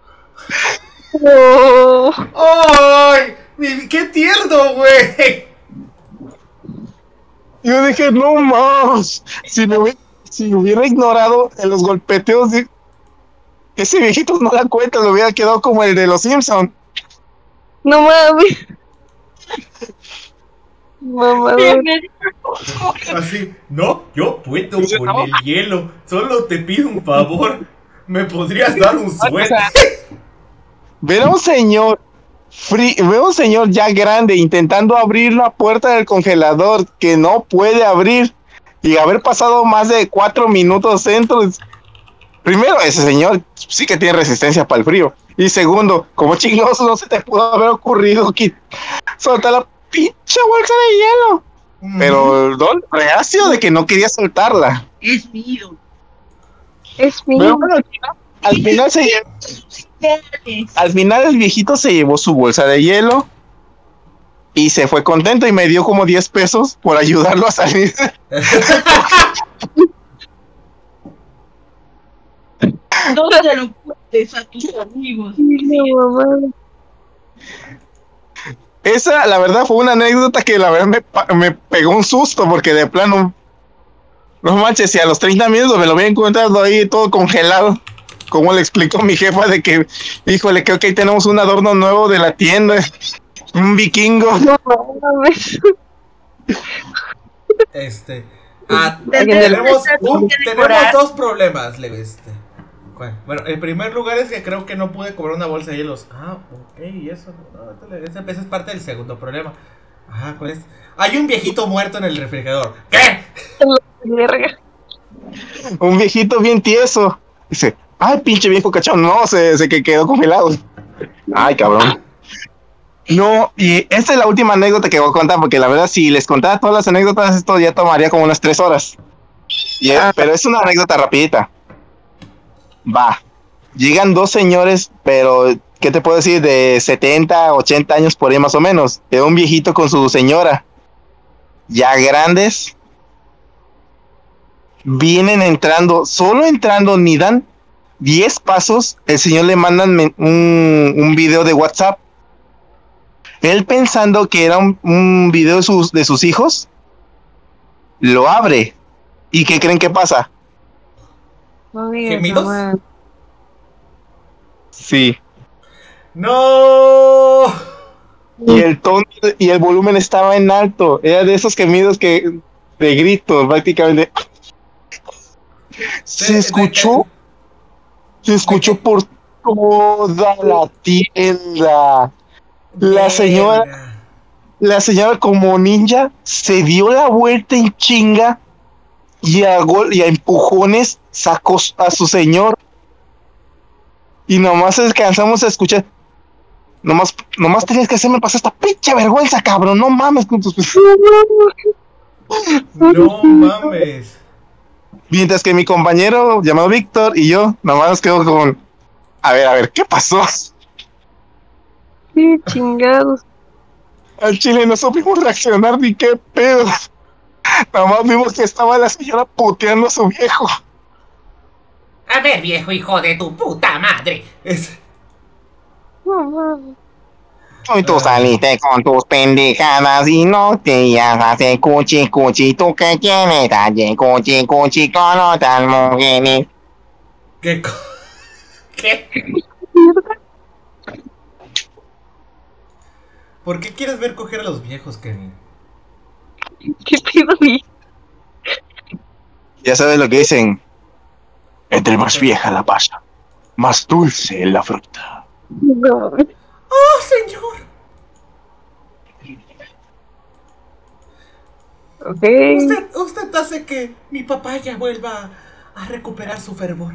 ¡Ay! ¡Qué tierno, güey! Yo dije, no más. Si me hubiera ignorado en los golpeteos, ese viejito no da cuenta, lo hubiera quedado como el de los Simpsons. No mames. Mamá. Así, no, yo puedo con el hielo. Solo te pido un favor. ¿Me podrías dar un suéter? Veo un señor ya grande intentando abrir la puerta del congelador que no puede abrir y haber pasado más de 4 minutos dentro. Primero, ese señor sí que tiene resistencia para el frío. Y segundo, como chingados no se te pudo haber ocurrido soltar la pinche bolsa de hielo. Pero el don reacio de que no quería soltarla. Es mío. Pero bueno, al final el viejito se llevó su bolsa de hielo y se fue contento y me dio como 10 pesos por ayudarlo a salir. No te lo cuentes a tus amigos. Esa, la verdad, fue una anécdota que la verdad me pegó un susto porque de plano, no manches, si a los 30 minutos me lo había encontrado ahí todo congelado. Como le explicó mi jefa de que, híjole, creo que ahí tenemos un adorno nuevo de la tienda, un vikingo. No mames. Tenemos dos problemas, bueno, el primer lugar es que creo que no pude cobrar una bolsa de hielos. Ok, eso ese es parte del segundo problema. ¿Cuál es? Hay un viejito muerto en el refrigerador. ¿Qué? Un viejito bien tieso. Dice, ay, pinche viejo cachón, no, se quedó congelado. Ay, cabrón. No, y esta es la última anécdota que voy a contar, porque la verdad, si les contara todas las anécdotas, esto ya tomaría como unas 3 horas. Pero es una anécdota rapidita. Va, llegan 2 señores, pero, ¿qué te puedo decir? De 70, 80 años por ahí más o menos. De un viejito con su señora, ya grandes. Vienen entrando, solo entrando, ni dan 10 pasos, el señor le mandan un video de WhatsApp. Él pensando que era un video de sus hijos, lo abre. ¿Y qué creen que pasa? ¿Gemidos? Sí. ¡No! Y el tono y el volumen estaba en alto. Era de esos gemidos que de gritos, prácticamente. Se escuchó por toda la tienda. Verga. La señora como ninja se dio la vuelta en chinga y y a empujones sacó a su señor. Y nomás alcanzamos a escuchar. Nomás tenías que hacerme pasar esta pinche vergüenza, cabrón. No mames con tus. No mames. Mientras que mi compañero llamado Víctor y yo nomás nos quedó con. A ver, ¿qué pasó? Qué chingados. Al chile no supimos reaccionar ni qué pedo. Nomás vimos que estaba la señora puteando a su viejo. A ver, viejo hijo de tu puta madre. Y tú saliste con tus pendejadas y no te llamas de cuchi, tú que tienes talle, cuchi, con otras mujeres. ¿Qué? ¿Qué? ¿Por qué quieres ver coger a los viejos, Kevin? ¿Qué pido? Ya sabes lo que dicen. Entre más vieja la pasa, más dulce la fruta. No. ¡Oh, señor! Ok. Usted hace que mi papá ya vuelva a recuperar su fervor.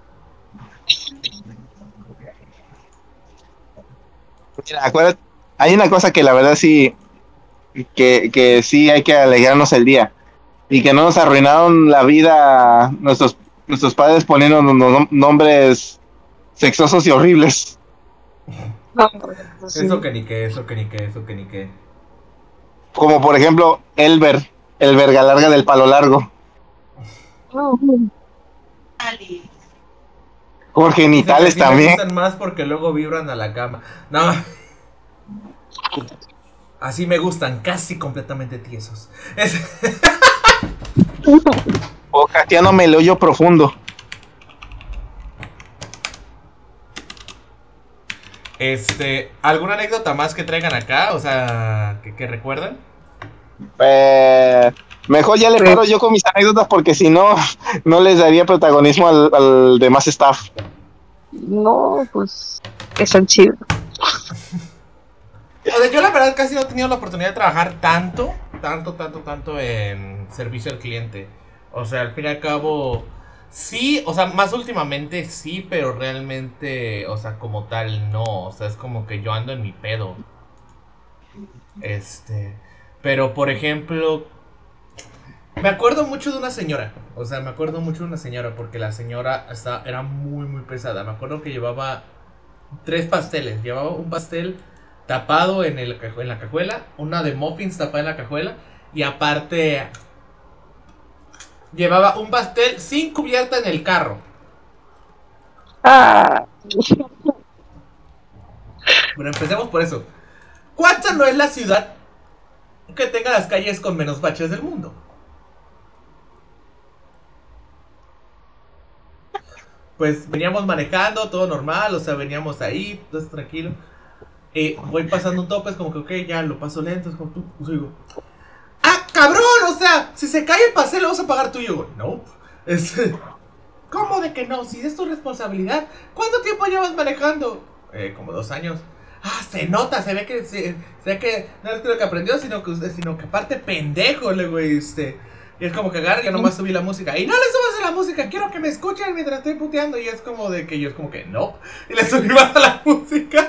Mira, acuérdate, hay una cosa que la verdad sí, que sí hay que alegrarnos el día. Y que no nos arruinaron la vida nuestros padres poniendo nombres sexosos y horribles. No, Eso que ni qué, eso que ni qué, eso que ni qué. Como por ejemplo, el verga larga del palo largo. no. Por genitales Sí me también. gustan más porque luego vibran a la cama. No. Así me gustan, casi completamente tiesos. O casteándome el hoyo profundo. ¿Alguna anécdota más que traigan acá? O sea, que recuerdan. Mejor ya le paro yo con mis anécdotas porque si no, no les daría protagonismo al demás staff. No, pues. Están chidos. O sea, yo la verdad casi no he tenido la oportunidad de trabajar tanto en servicio al cliente. O sea, al fin y al cabo, sí, o sea, más últimamente sí, pero realmente, o sea, como tal, no. O sea, es como que yo ando en mi pedo. Pero por ejemplo, me acuerdo mucho de una señora. O sea, me acuerdo mucho de una señora porque la señora era muy, muy pesada. Me acuerdo que llevaba 3 pasteles. Llevaba un pastel tapado en la cajuela, una de muffins tapada en la cajuela, y aparte llevaba un pastel sin cubierta en el carro. Ah. Bueno, empecemos por eso. ¿Cuánta no es la ciudad que tenga las calles con menos baches del mundo? Pues veníamos manejando, todo normal, o sea, veníamos ahí, todo tranquilo. Voy pasando un tope, es como que, ok, ya lo paso lento, es como tú, pues digo, ¡ah, cabrón! O sea, si se cae el pastel, lo vas a pagar tú y yo. No, ¿cómo de que no? Si es tu responsabilidad. ¿Cuánto tiempo llevas manejando? Como 2 años. Ah, se nota, se ve que no es lo que aprendió, sino que aparte pendejo, güey, Y es como que agarra, yo nomás subí la música. Y no le subas a la música, quiero que me escuchen mientras estoy puteando. Y es como de que yo es como que no. Y le subí más a la música.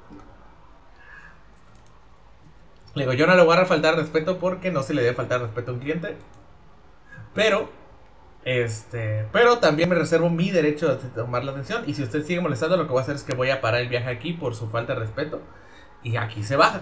Le digo, yo no le voy a faltar respeto porque no se le debe faltar respeto a un cliente. Pero también me reservo mi derecho de tomar la atención. Y si usted sigue molestando, lo que voy a hacer es que voy a parar el viaje aquí por su falta de respeto. Y aquí se baja.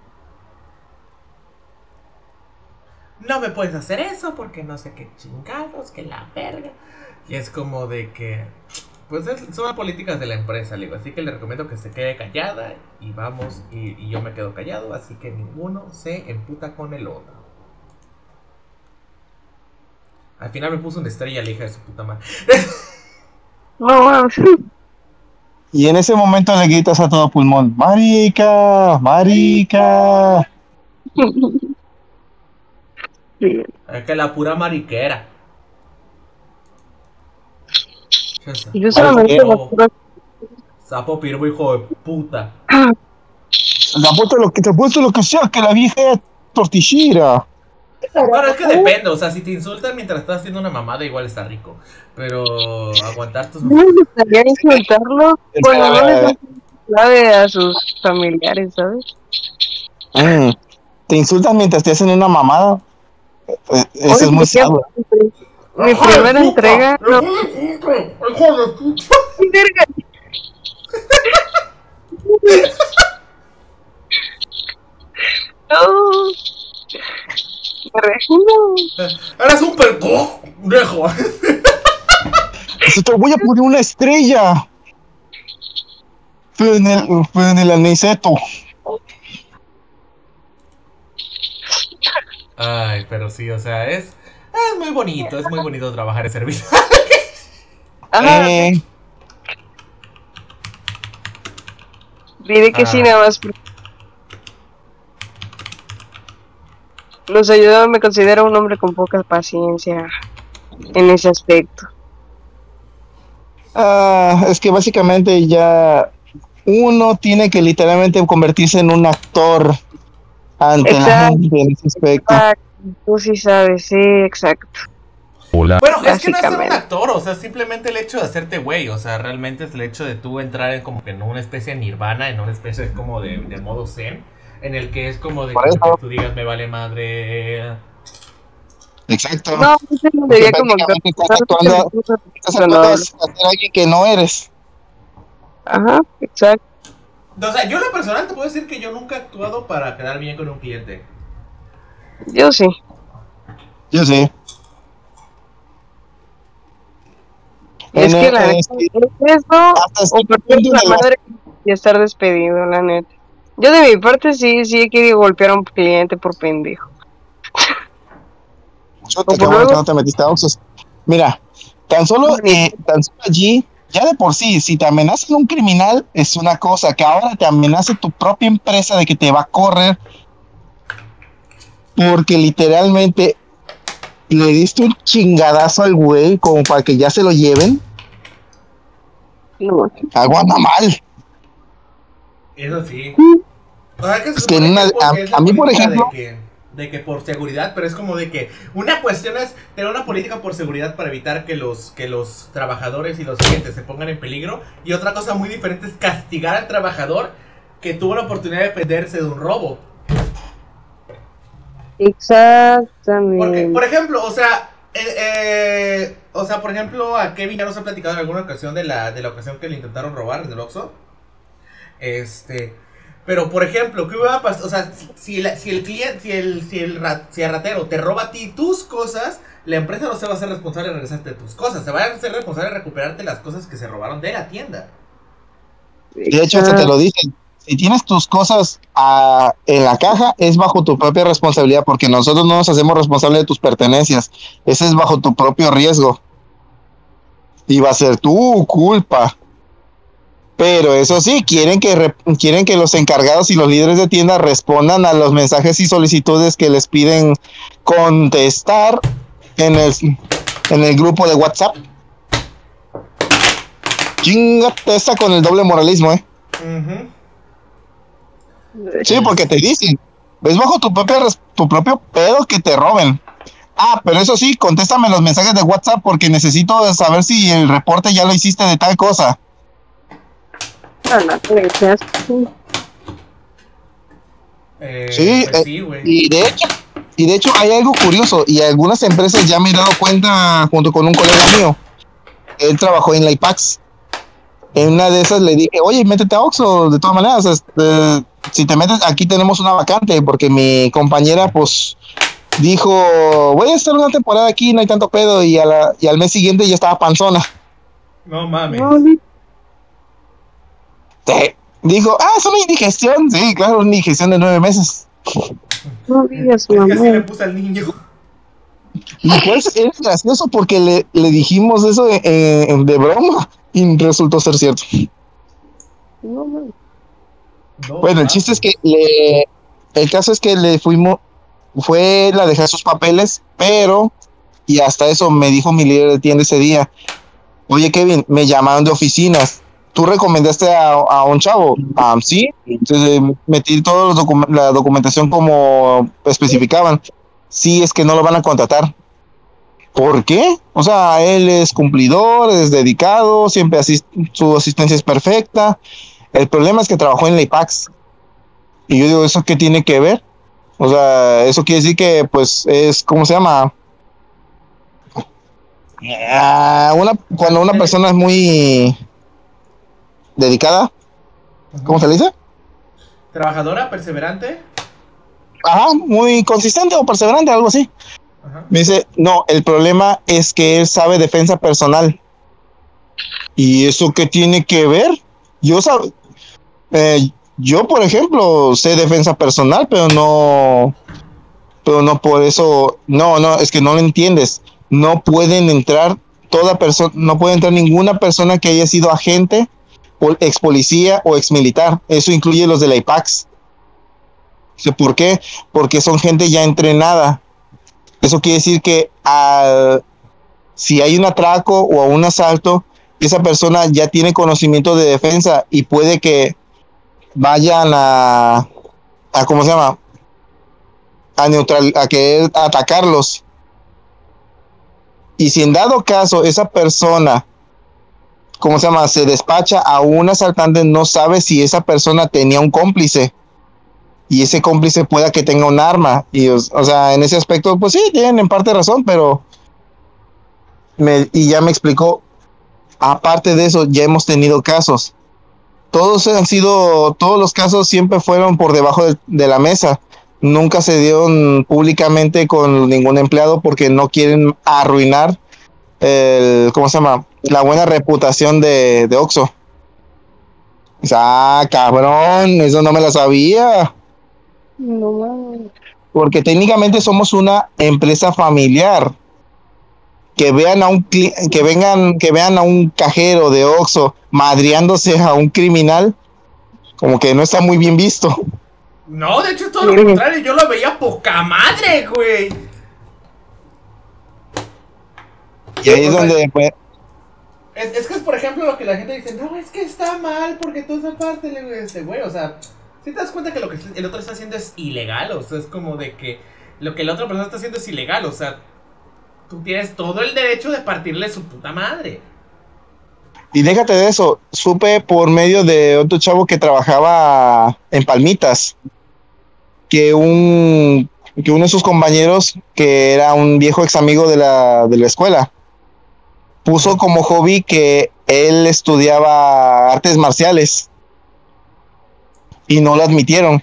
No me puedes hacer eso porque no sé qué chingados, que la verga. Y es como de que, pues son las políticas de la empresa, le digo. Así que le recomiendo que se quede callada y vamos, y yo me quedo callado. Así que ninguno se emputa con el otro. Al final me puso una estrella la hija de su puta madre. No, Y en ese momento le gritas a todo pulmón, marica, marica. Sí. Es que la pura mariquera. Y yo solamente Pero- las puras- Sapo pirbo, hijo de puta. Te apuesto lo que sea, que la vieja es tortillera. Bueno, es que depende, o sea, si te insultan mientras estás haciendo una mamada, igual está rico. Pero aguantar tus... No me gustaría insultarlo cuando no les dan clave a sus familiares, ¿sabes? Te insultan mientras te hacen una mamada. Eso Oye, es muy ¿por qué? sano. Mi primera entrega. No, ¡Hijo de puta! verga. No. No. Eres un pendejo. Eso te voy a poner una estrella. Fue en el aniceto. Ay, pero sí, o sea, es muy bonito trabajar en servicio. Ajá, Eh, diré que sí, nada más. Los ayudados me considero un hombre con poca paciencia en ese aspecto. es que básicamente ya uno tiene que literalmente convertirse en un actor ante la Exacto. gente en ese aspecto. Tú sí sabes, sí, exacto. Bueno, es que no es ser un Básicamente. actor, o sea, simplemente el hecho de hacerte güey, o sea, realmente es el hecho de tú entrar en como que en una especie de nirvana, en una especie como de modo zen, en el que es como de Por que eso. tú digas me vale madre. Exacto. No, eso no sería como prácticamente estás actuando a ser alguien que no eres. Ajá, exacto. O sea, yo en lo personal te puedo decir que yo nunca he actuado para quedar bien con un cliente. Yo sí. Yo sé. Es que la neta, es eso hasta o cierto perder punto la de madre y estar despedido, la neta. Yo de mi parte sí he querido golpear a un cliente por pendejo. Chuta, O qué por bueno que luego- no te metiste a Oxxos. Mira, tan solo allí, ya de por sí, si te amenazan un criminal, es una cosa, que ahora te amenace tu propia empresa de que te va a correr porque literalmente le diste un chingadazo al güey como para que ya se lo lleven. No, Algo anda mal. Eso sí. O sea, que se Es que supone en una- es porque es la a mí, por política ejemplo- de que por seguridad, pero es como de que una cuestión es tener una política por seguridad para evitar que los trabajadores y los clientes se pongan en peligro, y otra cosa muy diferente es castigar al trabajador que tuvo la oportunidad de defenderse de un robo. exactamente. Porque, por ejemplo, o sea, por ejemplo, a Kevin ya nos ha platicado en alguna ocasión de la ocasión que le intentaron robar en el Oxxo. Pero por ejemplo, ¿qué va a pasar? O sea, si el cliente, si el ratero te roba a ti tus cosas, la empresa no se va a hacer responsable de regresarte tus cosas, se va a hacer responsable de recuperarte las cosas que se robaron de la tienda. De hecho, hasta te lo dicen. Si tienes tus cosas en la caja, es bajo tu propia responsabilidad, porque nosotros no nos hacemos responsables de tus pertenencias. Ese es bajo tu propio riesgo. Y va a ser tu culpa. Pero eso sí, quieren que los encargados y los líderes de tienda respondan a los mensajes y solicitudes que les piden contestar en el grupo de WhatsApp. Chingate esa con el doble moralismo, ¿eh? Ujú. Sí, porque te dicen, es bajo tu propio pedo que te roben. Ah, pero eso sí, contéstame los mensajes de WhatsApp porque necesito saber si el reporte ya lo hiciste de tal cosa. Sí, Pues sí, güey. Y de hecho hay algo curioso y algunas empresas ya me he dado cuenta junto con un colega mío. Él trabajó en la IPAX. En una de esas le dije, oye, métete a Oxxo, de todas maneras, si te metes, aquí tenemos una vacante, porque mi compañera, pues, dijo, voy a estar una temporada aquí, no hay tanto pedo, y al mes siguiente ya estaba panzona. No mames. Dijo, es una indigestión, sí, claro, una indigestión de 9 meses. No digas, Es que así mamá. le puse al niño. Y pues es gracioso porque le dijimos eso de broma y resultó ser cierto. No, no. No Bueno, el mames. chiste es que el caso es que fue la dejar sus papeles, pero, y hasta eso me dijo mi líder de tienda ese día, oye Kevin, me llamaron de oficinas, ¿tú recomendaste a un chavo? Sí, entonces metí toda la documentación como especificaban. Sí, es que no lo van a contratar. ¿Por qué? O sea, él es cumplidor, es dedicado, siempre su asistencia es perfecta. El problema es que trabajó en la IPAX. Y yo digo, ¿eso qué tiene que ver? O sea, eso quiere decir que, pues, es, ¿cómo se llama? Cuando una persona es muy dedicada, ¿cómo se le dice? Trabajadora, perseverante. Ajá, muy consistente o perseverante, algo así. Ajá. Me dice, no, el problema es que él sabe defensa personal. ¿Y eso qué tiene que ver? Yo, por ejemplo, sé defensa personal, pero no por eso, no, es que no lo entiendes. No pueden entrar no puede entrar ninguna persona que haya sido agente, o ex policía o ex militar. Eso incluye los de la IPAX. ¿Por qué? Porque son gente ya entrenada. Eso quiere decir que si hay un atraco o un asalto, esa persona ya tiene conocimiento de defensa y puede que vayan a ¿cómo se llama? A querer atacarlos. Y si en dado caso esa persona, ¿cómo se llama?, se despacha a un asaltante, no sabe si esa persona tenía un cómplice. Y ese cómplice pueda que tenga un arma. Y, o sea, en ese aspecto, pues sí, tienen en parte razón, pero y ya me explicó. Aparte de eso, ya hemos tenido casos. Todos los casos siempre fueron por debajo de la mesa. Nunca se dieron públicamente con ningún empleado porque no quieren arruinar ¿cómo se llama?, la buena reputación de Oxxo. Cabrón, eso no me lo sabía. No. Porque técnicamente somos una empresa familiar. Que vean a un cajero de Oxxo madreándose a un criminal, como que no está muy bien visto. No, de hecho es todo lo contrario, yo lo veía poca madre, güey. Y ahí es donde pues, es que es, por ejemplo, lo que la gente dice, no, es que está mal porque tú esa parte, güey, o sea, si te das cuenta que lo que el otro está haciendo es ilegal, o sea, es como de que lo que la otra persona está haciendo es ilegal, o sea, tú tienes todo el derecho de partirle su puta madre. Y déjate de eso, supe por medio de otro chavo que trabajaba en Palmitas, que uno de sus compañeros, que era un viejo ex amigo de la escuela, puso como hobby que él estudiaba artes marciales y no lo admitieron.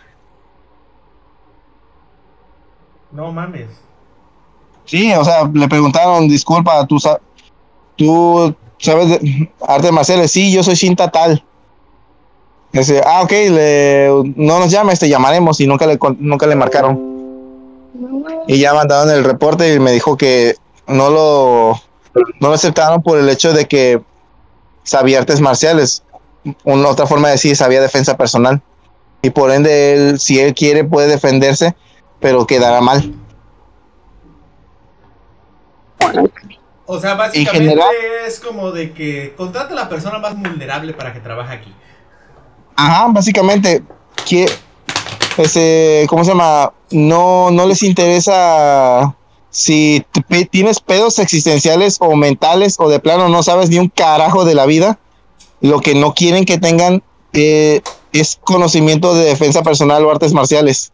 No mames. Sí, o sea, le preguntaron, disculpa, ¿tú sabes de artes marciales? Sí, yo soy cinta tal. Dice, ok, no nos llames, te llamaremos, y nunca le marcaron. Y ya mandaron el reporte y me dijo que no lo aceptaron por el hecho de que sabía artes marciales. Una otra forma de decir, sabía defensa personal. Y por ende, él, si él quiere, puede defenderse, pero quedará mal. O sea, básicamente es como de que contrata a la persona más vulnerable para que trabaje aquí. Ajá, básicamente, ¿cómo se llama? No les interesa si tienes pedos existenciales o mentales o de plano no sabes ni un carajo de la vida. Lo que no quieren que tengan es conocimiento de defensa personal o artes marciales.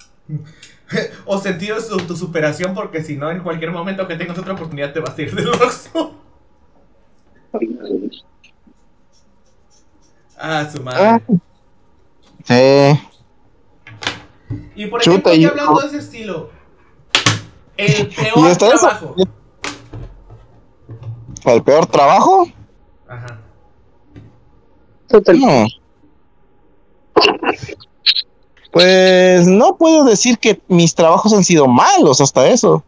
O sentido tu superación, porque si no, en cualquier momento que tengas otra oportunidad te vas a ir del Oxxo. Su madre. Sí. Y por ejemplo, ya hablando de ese estilo, el peor trabajo. ¿El peor trabajo? Ajá. No. Pues no puedo decir que mis trabajos han sido malos hasta eso.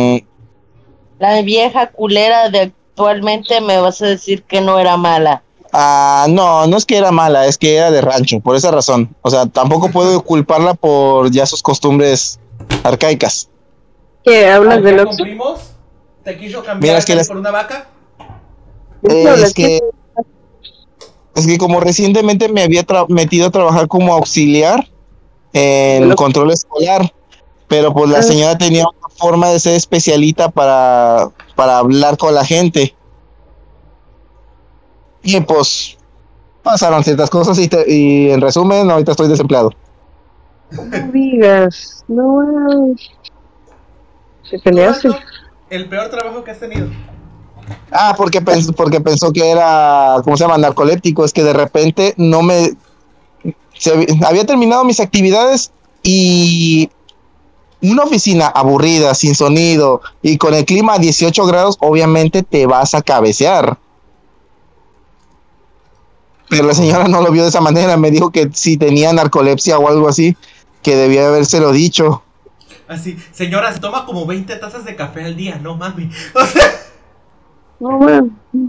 La vieja culera de actualmente me vas a decir que no era mala. No, no es que era mala, es que era de rancho, por esa razón. O sea, tampoco puedo culparla por ya sus costumbres arcaicas. ¿Qué hablas ¿Al del que Oxxo? cumplimos? ¿Te quiso Mira, cambiar es que carne por una vaca? ¿De qué hablas? Es que, es que como recientemente me había metido a trabajar como auxiliar en control escolar, pero pues la señora tenía una forma de ser especialita para hablar con la gente. Y pues pasaron ciertas cosas y en resumen, ahorita estoy desempleado. No digas, no. ¿Se ¿Tú, peleaste? Alto? ¿El peor trabajo que has tenido? Porque pensó que era, ¿cómo se llama? Narcoléptico. Es que de repente había terminado mis actividades y una oficina aburrida, sin sonido y con el clima a 18 grados, obviamente te vas a cabecear. Pero la señora no lo vio de esa manera, me dijo que si tenía narcolepsia o algo así, que debía habérselo dicho. Así, señora, se toma como 20 tazas de café al día, no mami. No, bueno.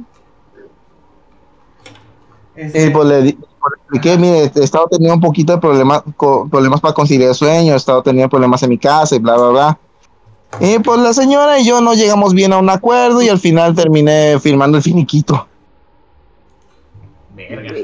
Y pues le expliqué, mire, he estado teniendo un poquito de problemas para conciliar el sueño, he estado teniendo problemas en mi casa y bla, bla, bla. Y pues la señora y yo no llegamos bien a un acuerdo y al final terminé firmando el finiquito. Verga.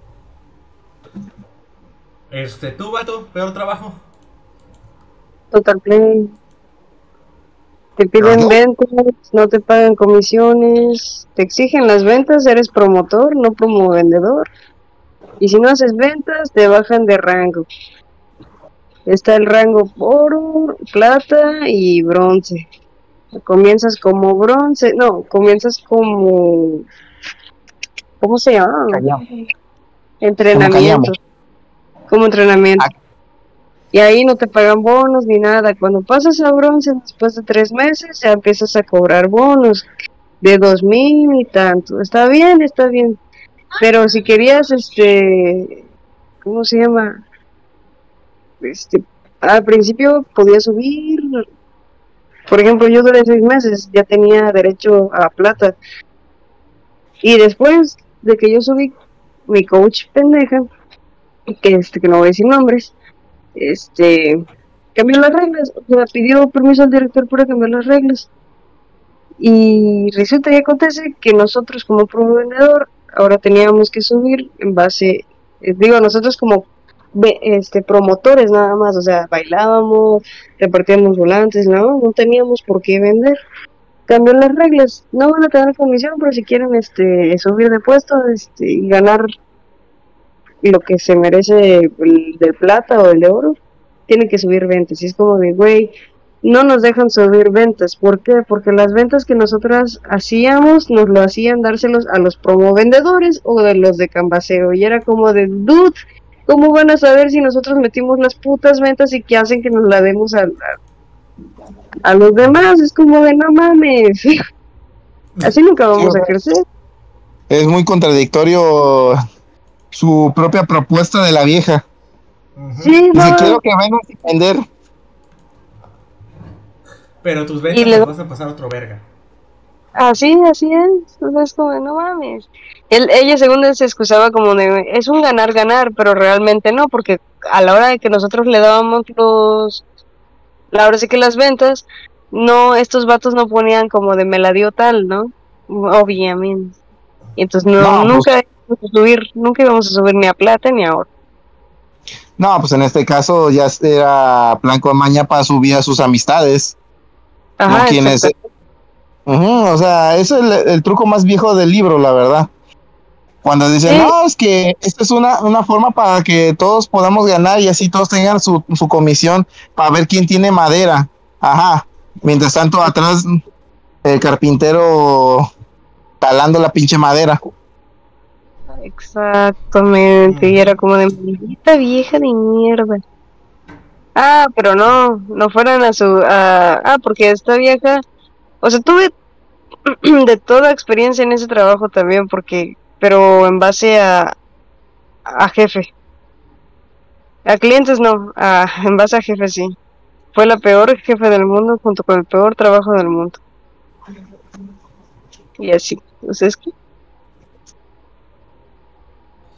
¿Tú, vato? ¿Peor trabajo? Total Play. Te piden ventas, no te pagan comisiones, te exigen las ventas, eres promotor, no promo vendedor. Y si no haces ventas, te bajan de rango. Está el rango oro, plata y bronce. Comienzas como bronce, no, comienzas como, ¿cómo se llama? Entrenamiento. Como entrenamiento. Y ahí no te pagan bonos ni nada. Cuando pasas a bronce, después de 3 meses, ya empiezas a cobrar bonos de 2,000 y tanto. Está bien, está bien. Pero si querías, ¿cómo se llama? Al principio podía subir. Por ejemplo, yo duré 6 meses, ya tenía derecho a plata. Y después de que yo subí, mi coach pendeja, que no voy a decir nombres, cambió las reglas, o sea, pidió permiso al director para cambiar las reglas. Y resulta y acontece que nosotros como proveedor ahora teníamos que subir en base, nosotros como promotores nada más, o sea, bailábamos, repartíamos volantes, no teníamos por qué vender. Cambió las reglas, no van a tener comisión, pero si quieren subir de puesto y ganar lo que se merece el de plata o el de oro, tienen que subir ventas. Y es como de, güey, no nos dejan subir ventas. ¿Por qué? Porque las ventas que nosotras hacíamos nos lo hacían dárselos a los promovendedores o de los de Canvaseo. Y era como de, dude, ¿cómo van a saber si nosotros metimos las putas ventas y qué hacen que nos la demos a los demás? Es como de, no mames. Así nunca vamos a ejercer. Es muy contradictorio su propia propuesta de la vieja. Sí, dice, quiero que vengas a vender. Pero tus ventas las vas a pasar a otro verga. Así es. Entonces, como, no mames. Ella, según él, se excusaba como de, es un ganar-ganar, pero realmente no, porque a la hora de que nosotros le dábamos la hora sí que las ventas, no, estos vatos no ponían como de me la dio tal, ¿no? Obviamente. Y entonces nunca íbamos a subir ni a plata ni a oro. No, pues en este caso ya era plan con maña para subir a sus amistades. Ajá, o sea, eso es el truco más viejo del libro, la verdad. Cuando dicen, no, es que esta es una forma para que todos podamos ganar y así todos tengan su comisión para ver quién tiene madera. Ajá. Mientras tanto, atrás, el carpintero talando la pinche madera. Exactamente, y era como de maldita vieja de mierda. Pero no fueran porque esta vieja, o sea, tuve de toda experiencia en ese trabajo también, pero en base a jefe. A clientes no, en base a jefe sí. Fue la peor jefe del mundo junto con el peor trabajo del mundo. Y así, entonces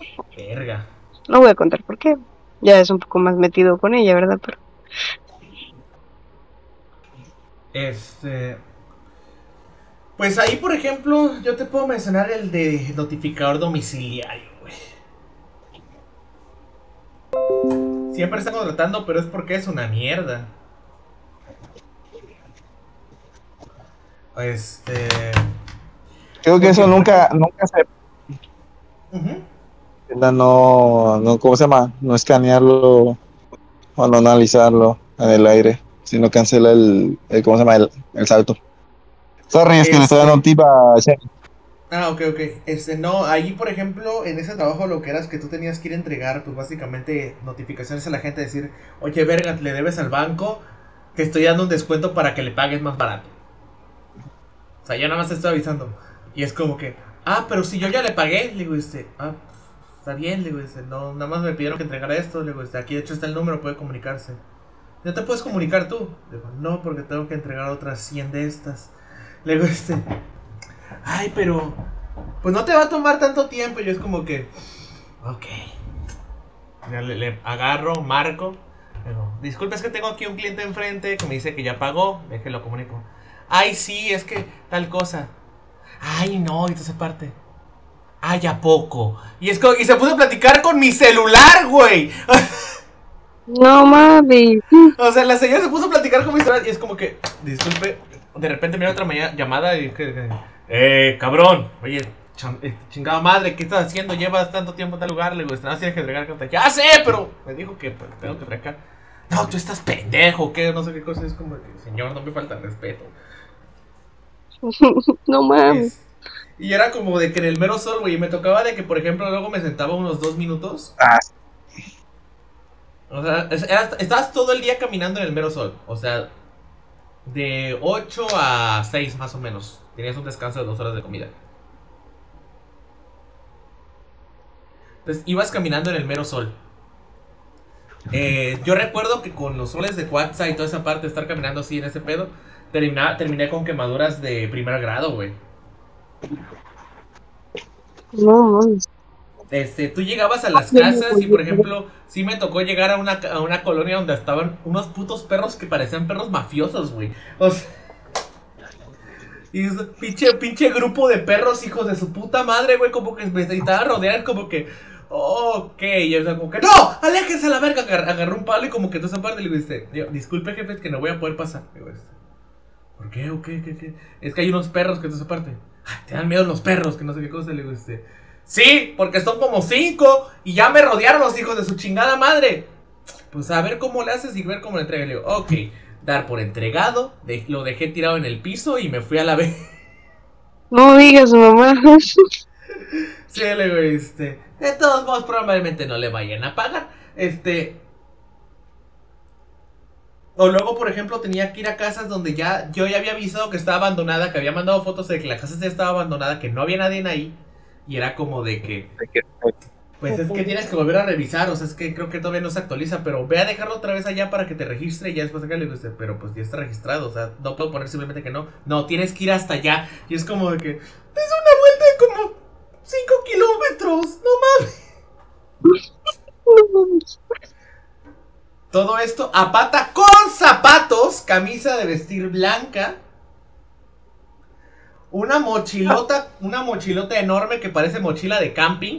Verga. No voy a contar por qué. Ya es un poco más metido con ella, ¿verdad? Pero Pues ahí, por ejemplo, yo te puedo mencionar el de notificador domiciliario, güey. Siempre están contratando, pero es porque es una mierda. Creo que eso nunca se Ujú. no, ¿cómo se llama? No escanearlo o no analizarlo en el aire, sino cancela ¿cómo se llama? El salto. Sorry, es que le estoy dando un tip a Sherry. Ok. No, ahí por ejemplo, en ese trabajo lo que era es que tú tenías que ir a entregar, pues básicamente notificaciones a la gente, decir, oye, verga, le debes al banco, te estoy dando un descuento para que le pagues más barato. O sea, yo nada más te estoy avisando. Y es como que, pero si yo ya le pagué, le digo, está bien, le digo, no, nada más me pidieron que entregara esto, le digo, aquí de hecho está el número, puede comunicarse. ¿No te puedes comunicar tú? Le digo, no, porque tengo que entregar otras 100 de estas. Le digo, ay, pero pues no te va a tomar tanto tiempo. Y yo es como que, ok. Ya le agarro, marco. Digo, disculpe, es que tengo aquí un cliente enfrente que me dice que ya pagó. Déjelo comunico. Ay, sí, es que tal cosa. Ay, no, y esa parte. Ay, ¿a poco? Y es como, y se puso a platicar con mi celular, güey. no mames. O sea, la señora se puso a platicar con mi celular y es como que, disculpe, de repente me da otra llamada y cabrón, oye, chingada madre, ¿qué estás haciendo? Llevas tanto tiempo en tal lugar, le digo, tienes que entregar carta. Ya sé, pero me dijo que pues, tengo que entregar. No, tú estás pendejo, ¿qué? No sé qué cosa, es como que, señor, no me falta respeto. No mames. Y era como de que en el mero sol, güey, y me tocaba de que, por ejemplo, luego me sentaba unos 2 minutos. O sea, estabas todo el día caminando en el mero sol. O sea, de 8 a 6 más o menos. Tenías un descanso de 2 horas de comida. Entonces ibas caminando en el mero sol. Yo recuerdo que con los soles de Cuatza y toda esa parte, estar caminando así en ese pedo, terminé con quemaduras de primer grado, güey. No mames. Tú llegabas a las casas y, por ejemplo, sí me tocó llegar a una colonia donde estaban unos putos perros que parecían perros mafiosos, güey. O sea, y es pinche grupo de perros, hijos de su puta madre, güey, como que me intentaban rodear, como que, ok, y o sea, como que, ¡no! ¡Aléjense a la verga! Agarró un palo y como que toda esa parte le digo, disculpe, jefe, es que no voy a poder pasar. Digo, ¿por qué? ¿O qué? Es que hay unos perros que toda esa parte. Te dan miedo los perros, que no sé qué cosa, le digo, sí, porque son como 5 y ya me rodearon los hijos de su chingada madre. Pues a ver cómo le haces y ver cómo le entregas. Le digo, ok, dar por entregado, lo dejé tirado en el piso y me fui a la vez. No digas, mamá. Sí, le digo, de todos modos probablemente no le vayan a pagar. O luego, por ejemplo, tenía que ir a casas donde yo ya había avisado que estaba abandonada, que había mandado fotos de que la casa ya estaba abandonada, que no había nadie ahí. Y era como de que, pues es que tienes que volver a revisar, o sea, es que creo que todavía no se actualiza, pero ve a dejarlo otra vez allá para que te registre y ya después acá le digo, pero pues ya está registrado, o sea, no puedo poner simplemente que no. No, tienes que ir hasta allá. Y es como de que, es una vuelta de como 5 kilómetros, no mames. Todo esto a pata con zapatos, camisa de vestir blanca, una mochilota enorme que parece mochila de camping.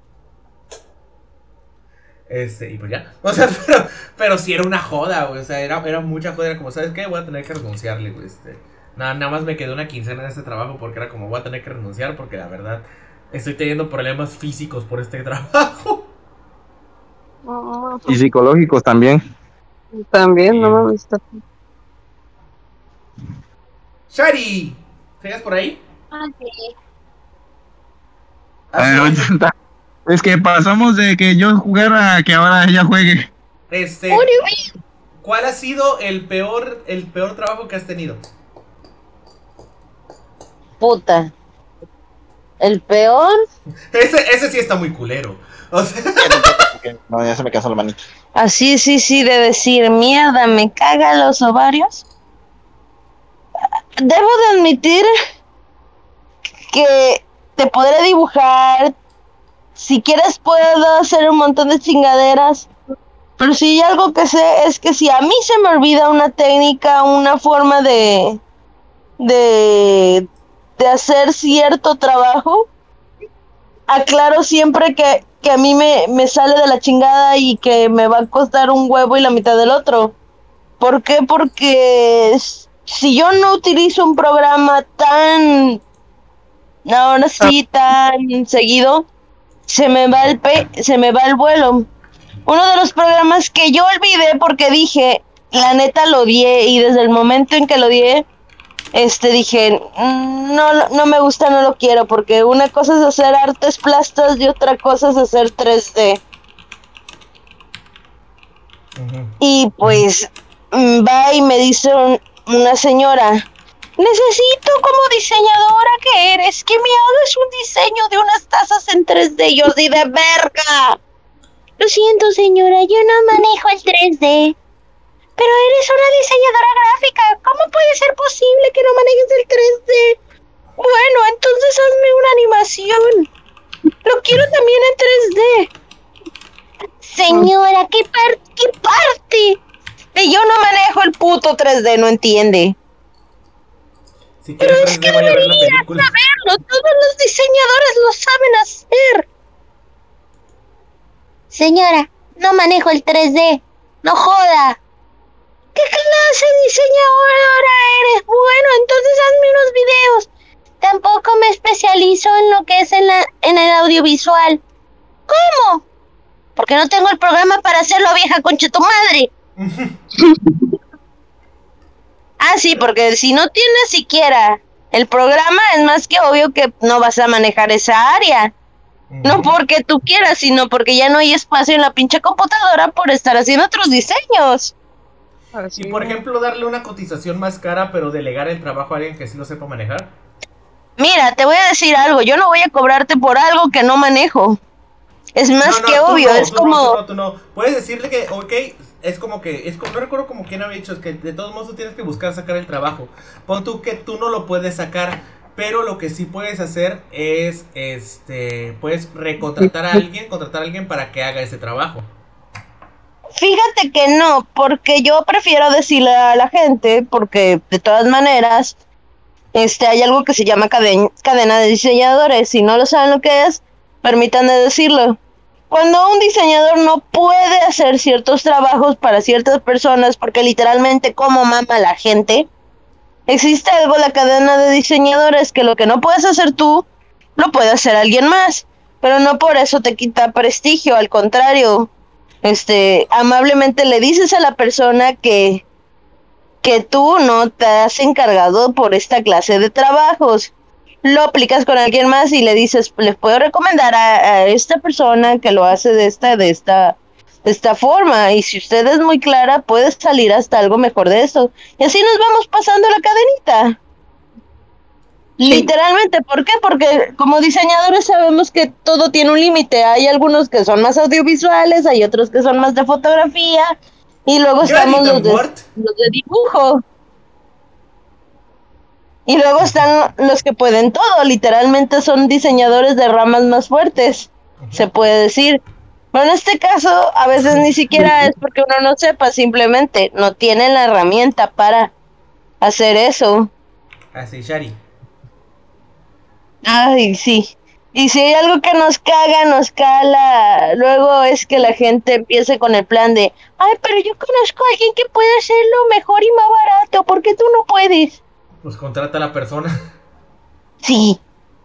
Y pues ya. O sea, pero sí era una joda, güey. O sea, era mucha joda. Era como, ¿sabes qué? Voy a tener que renunciarle, güey. Nada más me quedé una quincena en este trabajo porque era como, voy a tener que renunciar porque la verdad estoy teniendo problemas físicos por este trabajo. Y psicológicos también. También, no mames. Shari, ¿sigues por ahí? Es que pasamos de que yo jugara a que ahora ella juegue. ¿Cuál ha sido el peor trabajo que has tenido? Puta. ¿El peor? Ese sí está muy culero. O sea, no, ya se me casó la manita. Así, sí, de decir, mierda, me caga los ovarios. Debo de admitir que te podré dibujar si quieres puedo hacer un montón de chingaderas. Pero si hay algo que sé es que si a mí se me olvida una técnica, una forma de hacer cierto trabajo, aclaro siempre que a mí me sale de la chingada y que me va a costar un huevo y la mitad del otro. ¿Por qué? Porque si yo no utilizo un programa ahora sí, tan seguido, se me va el vuelo. Uno de los programas que yo olvidé porque dije, la neta lo odié, y desde el momento en que lo odié, dije, no me gusta, no lo quiero, porque una cosa es hacer artes plásticas y otra cosa es hacer 3D. Y pues va y me dice una señora, necesito como diseñadora que eres, que me hagas un diseño de unas tazas en 3D. Yo así de verga. Lo siento, señora, yo no manejo el 3D. Pero eres una diseñadora gráfica. ¿Cómo puede ser posible que no manejes el 3D? Bueno, entonces hazme una animación. Lo quiero también en 3D. Señora, ¿qué parte? Yo no manejo el puto 3D, no entiende. Si pero es que deberías saberlo. Todos los diseñadores lo saben hacer. Señora, no manejo el 3D. No joda. ¿Qué clase de diseñadora eres? Bueno, entonces hazme unos videos. Tampoco me especializo en lo que es en el audiovisual. ¿Cómo? Porque no tengo el programa para hacerlo, vieja concha tu madre. Sí, porque si no tienes siquiera el programa, es más que obvio que no vas a manejar esa área. No porque tú quieras, sino porque ya no hay espacio en la pinche computadora por estar haciendo otros diseños. Y por ejemplo, darle una cotización más cara, pero delegar el trabajo a alguien que sí lo sepa manejar. Mira, te voy a decir algo, yo no voy a cobrarte por algo que no manejo. Es más que obvio, es como... Tú no. Puedes decirle que, ok, es como, no recuerdo como quién había dicho, es que de todos modos tú tienes que buscar sacar el trabajo. Pon tú que tú no lo puedes sacar, pero lo que sí puedes hacer es, puedes contratar a alguien para que haga ese trabajo. Fíjate que no, porque yo prefiero decirle a la gente, porque de todas maneras, hay algo que se llama cadena de diseñadores. Si no lo saben lo que es, permítanme decirlo. Cuando un diseñador no puede hacer ciertos trabajos para ciertas personas, porque literalmente como mama la gente, existe algo, la cadena de diseñadores, que lo que no puedes hacer tú, lo puede hacer alguien más, pero no por eso te quita prestigio, al contrario, amablemente le dices a la persona que tú no te has encargado por esta clase de trabajos. Lo aplicas con alguien más y le dices, les puedo recomendar a esta persona que lo hace de esta forma, y si usted es muy clara, puede salir hasta algo mejor de eso. Y así nos vamos pasando la cadenita. Sí. Literalmente, ¿por qué? Porque como diseñadores sabemos que todo tiene un límite. Hay algunos que son más audiovisuales, hay otros que son más de fotografía, y luego estamos los de dibujo. Y luego están los que pueden todo, literalmente son diseñadores de ramas más fuertes, se puede decir. Pero en este caso, a veces ni siquiera es porque uno no sepa, simplemente no tiene la herramienta para hacer eso. Así, Shari. Ay, sí. Y si hay algo que nos caga, nos cala, luego es que la gente empiece con el plan de, ay, pero yo conozco a alguien que puede hacerlo mejor y más barato, ¿por qué tú no puedes? Pues contrata a la persona. Sí.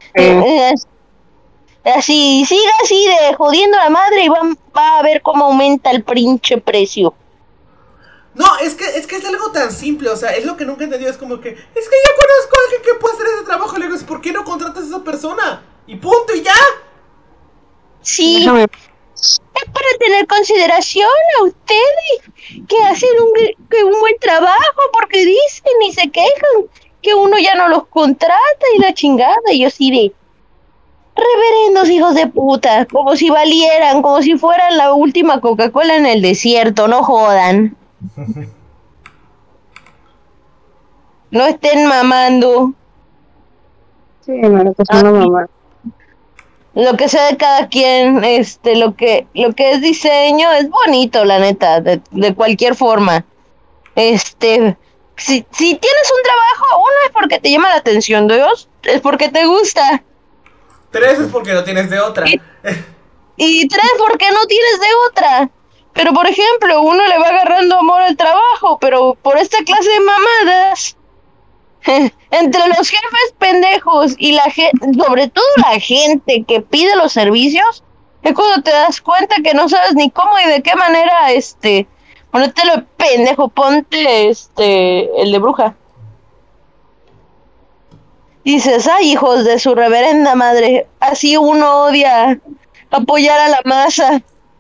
Así, siga así de jodiendo a la madre y va a ver cómo aumenta el pinche precio. No, es que es algo tan simple, o sea, es lo que nunca he entendido, es como que, es que yo conozco a alguien que puede hacer ese trabajo, le digo, ¿por qué no contratas a esa persona? Y punto, y ya. Sí. Es para tener consideración a ustedes que hacen un buen trabajo, porque dicen y se quejan que uno ya no los contrata y la chingada, y yo sí de reverendos hijos de puta, como si valieran, como si fueran la última Coca-Cola en el desierto, no jodan. No estén mamando. Sí, me lo estás mamando. lo que sea de cada quien, lo que es diseño es bonito, la neta, de cualquier forma. Si tienes un trabajo, uno es porque te llama la atención, dos es porque te gusta. 3 es porque no tienes de otra. Y 3 porque no tienes de otra. Pero por ejemplo, uno le va agarrando amor al trabajo, pero por esta clase de mamadas, entre los jefes pendejos y la gente, sobre todo la gente que pide los servicios, es cuando te das cuenta que no sabes ni cómo y de qué manera, ponértelo pendejo, ponte, el de bruja. Dices, ay, hijos de su reverenda madre, así uno odia apoyar a la masa.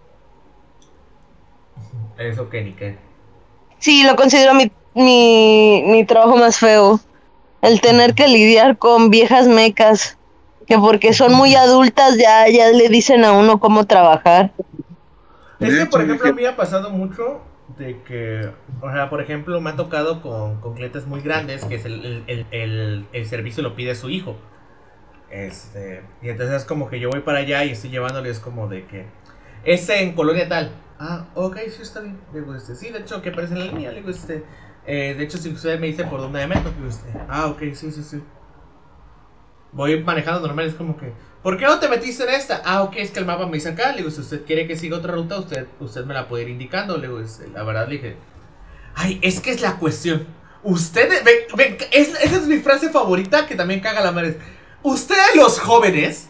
Eso que ni qué. Sí, lo considero mi trabajo más feo. El tener que lidiar con viejas mecas, que porque son muy adultas ya le dicen a uno cómo trabajar. Es que, por ejemplo, a mí me ha pasado mucho de que, o sea, por ejemplo, me ha tocado con clientes muy grandes que es el servicio lo pide su hijo. Y entonces es como que yo voy para allá y estoy llevándoles como de que en colonia tal. Ah, ok, sí está bien. Le digo, sí, de hecho, que aparece en la línea. Le digo, de hecho, si usted me dice por dónde me meto, digo, ah, ok, sí. Voy manejando normal, es como que, ¿por qué no te metiste en esta? Ah, ok, es que el mapa me dice acá. Le digo, si usted quiere que siga otra ruta, usted me la puede ir indicando. Le digo, la verdad, le dije, ay, es que es la cuestión. Ustedes, esa es mi frase favorita que también caga la madre. Ustedes los jóvenes,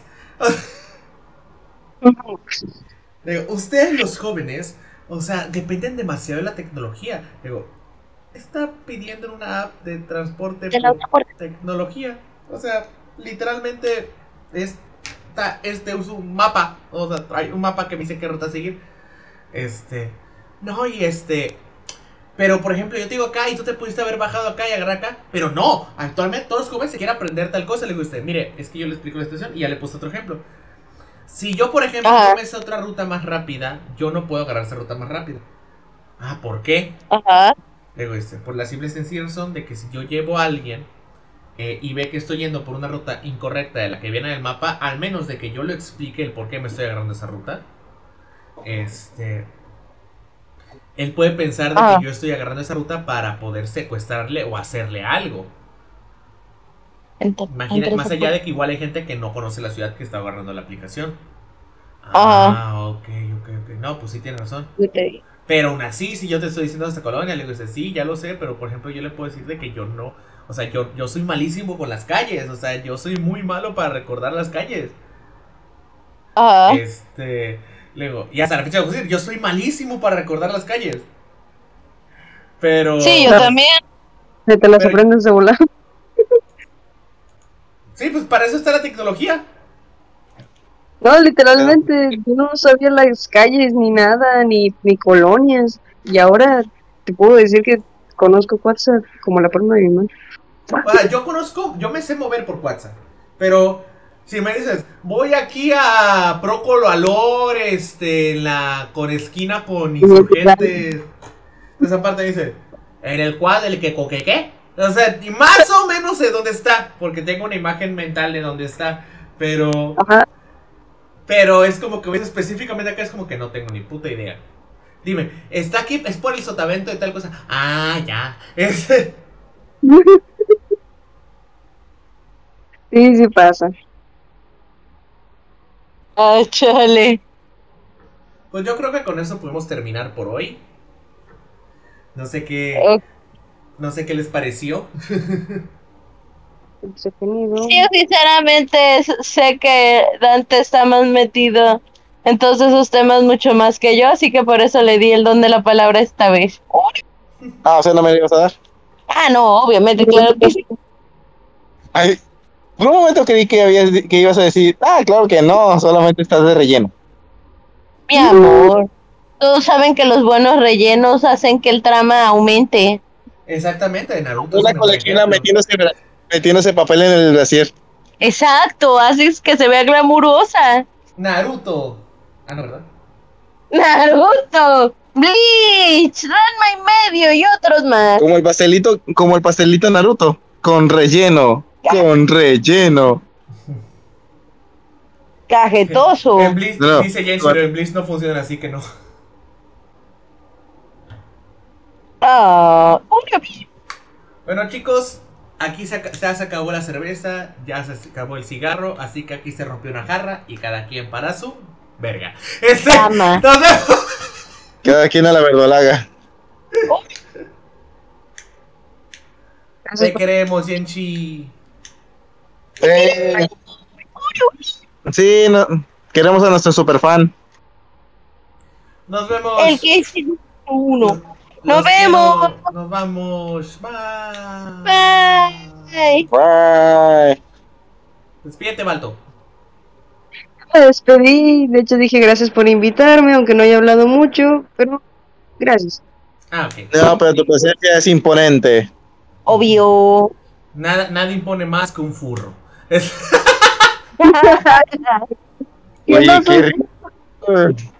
digo, ustedes los jóvenes, o sea, dependen demasiado de la tecnología. Digo, está pidiendo en una app de transporte por tecnología. O sea, literalmente uso un mapa. O sea, hay un mapa que me dice qué ruta seguir. No, pero por ejemplo, yo te digo acá y tú te pudiste haber bajado acá y agarrar acá. Pero no, actualmente todos los jóvenes se quieren aprender tal cosa. Le digo, mire, es que yo le explico la situación y ya le puse otro ejemplo. Si yo, por ejemplo, yo me sé otra ruta más rápida, yo no puedo agarrar esa ruta más rápida. Ah, ¿por qué? Ajá. Le digo, por la simple y sencilla razón de que si yo llevo a alguien y ve que estoy yendo por una ruta incorrecta de la que viene en el mapa, al menos de que yo le explique el por qué me estoy agarrando esa ruta, él puede pensar de que yo estoy agarrando esa ruta para poder secuestrarle o hacerle algo. Imagina, más allá de que igual hay gente que no conoce la ciudad que está agarrando la aplicación. Ah, ok. No, pues sí tiene razón. Pero aún así, si yo te estoy diciendo esta colonia, le digo, sí, ya lo sé, pero por ejemplo yo le puedo decir de que yo no, o sea, yo soy malísimo con las calles, o sea, yo soy muy malo para recordar las calles. Le digo, y hasta la fecha de decir, yo soy malísimo para recordar las calles. Pero... Sí, yo también. Se te las aprendes de volar. Sí, pues para eso está la tecnología. No, literalmente, yo no sabía las calles, ni nada, ni colonias. Y ahora te puedo decir que conozco WhatsApp como la palma de mi mano. O sea, yo me sé mover por WhatsApp. Pero si me dices, voy aquí a Prócolo Alor, con esquina con Insurgentes. Esa parte dice, en el cuadro del que coqueque. O sea, y más o menos sé dónde está, porque tengo una imagen mental de dónde está. Pero... Ajá. Pero es como que ves específicamente acá, es como que no tengo ni puta idea. Dime, está aquí, es por el sotavento de tal cosa. Ah, ya. Sí pasa. Ah, chale. Pues yo creo que con eso podemos terminar por hoy. No sé qué les pareció. Sí, yo sinceramente sé que Dante está más metido en todos esos temas mucho más que yo, así que por eso le di el don de la palabra esta vez. Ah, o sea, ¿no me ibas a dar? Ah, no, obviamente, claro que sí. Ay, por un momento creí que ibas a decir, claro que no, solamente estás de relleno. Mi amor, todos saben que los buenos rellenos hacen que el trama aumente. Exactamente, Naruto. Una colegiala metiéndose papel en el brasier. Exacto, haces que se vea glamurosa. Naruto. Ah, no, ¿verdad? Naruto, Bleach, Ranma y medio y otros más. Como el pastelito Naruto, con relleno. Cajetoso. En Blitz, No. dice James, pero en Blitz no funciona así que no. Ah, Bueno, chicos, aquí ya se acabó la cerveza, ya se acabó el cigarro, así que aquí se rompió una jarra y cada quien para su verga. Cama. Nos vemos. Cada quien a la verdolaga. Te queremos, Yenchi. Sí, queremos a nuestro superfan. Nos vemos. El que es el uno. Los Nos quiero. vemos. Nos vamos. Bye. Bye. Bye. Despídete, Balto. Me despedí, de hecho dije gracias por invitarme, aunque no haya hablado mucho, pero gracias. Ah, ok. No, pero tu presencia es imponente. Obvio. Nada impone más que un furro. Y Oye, entonces, qué rico.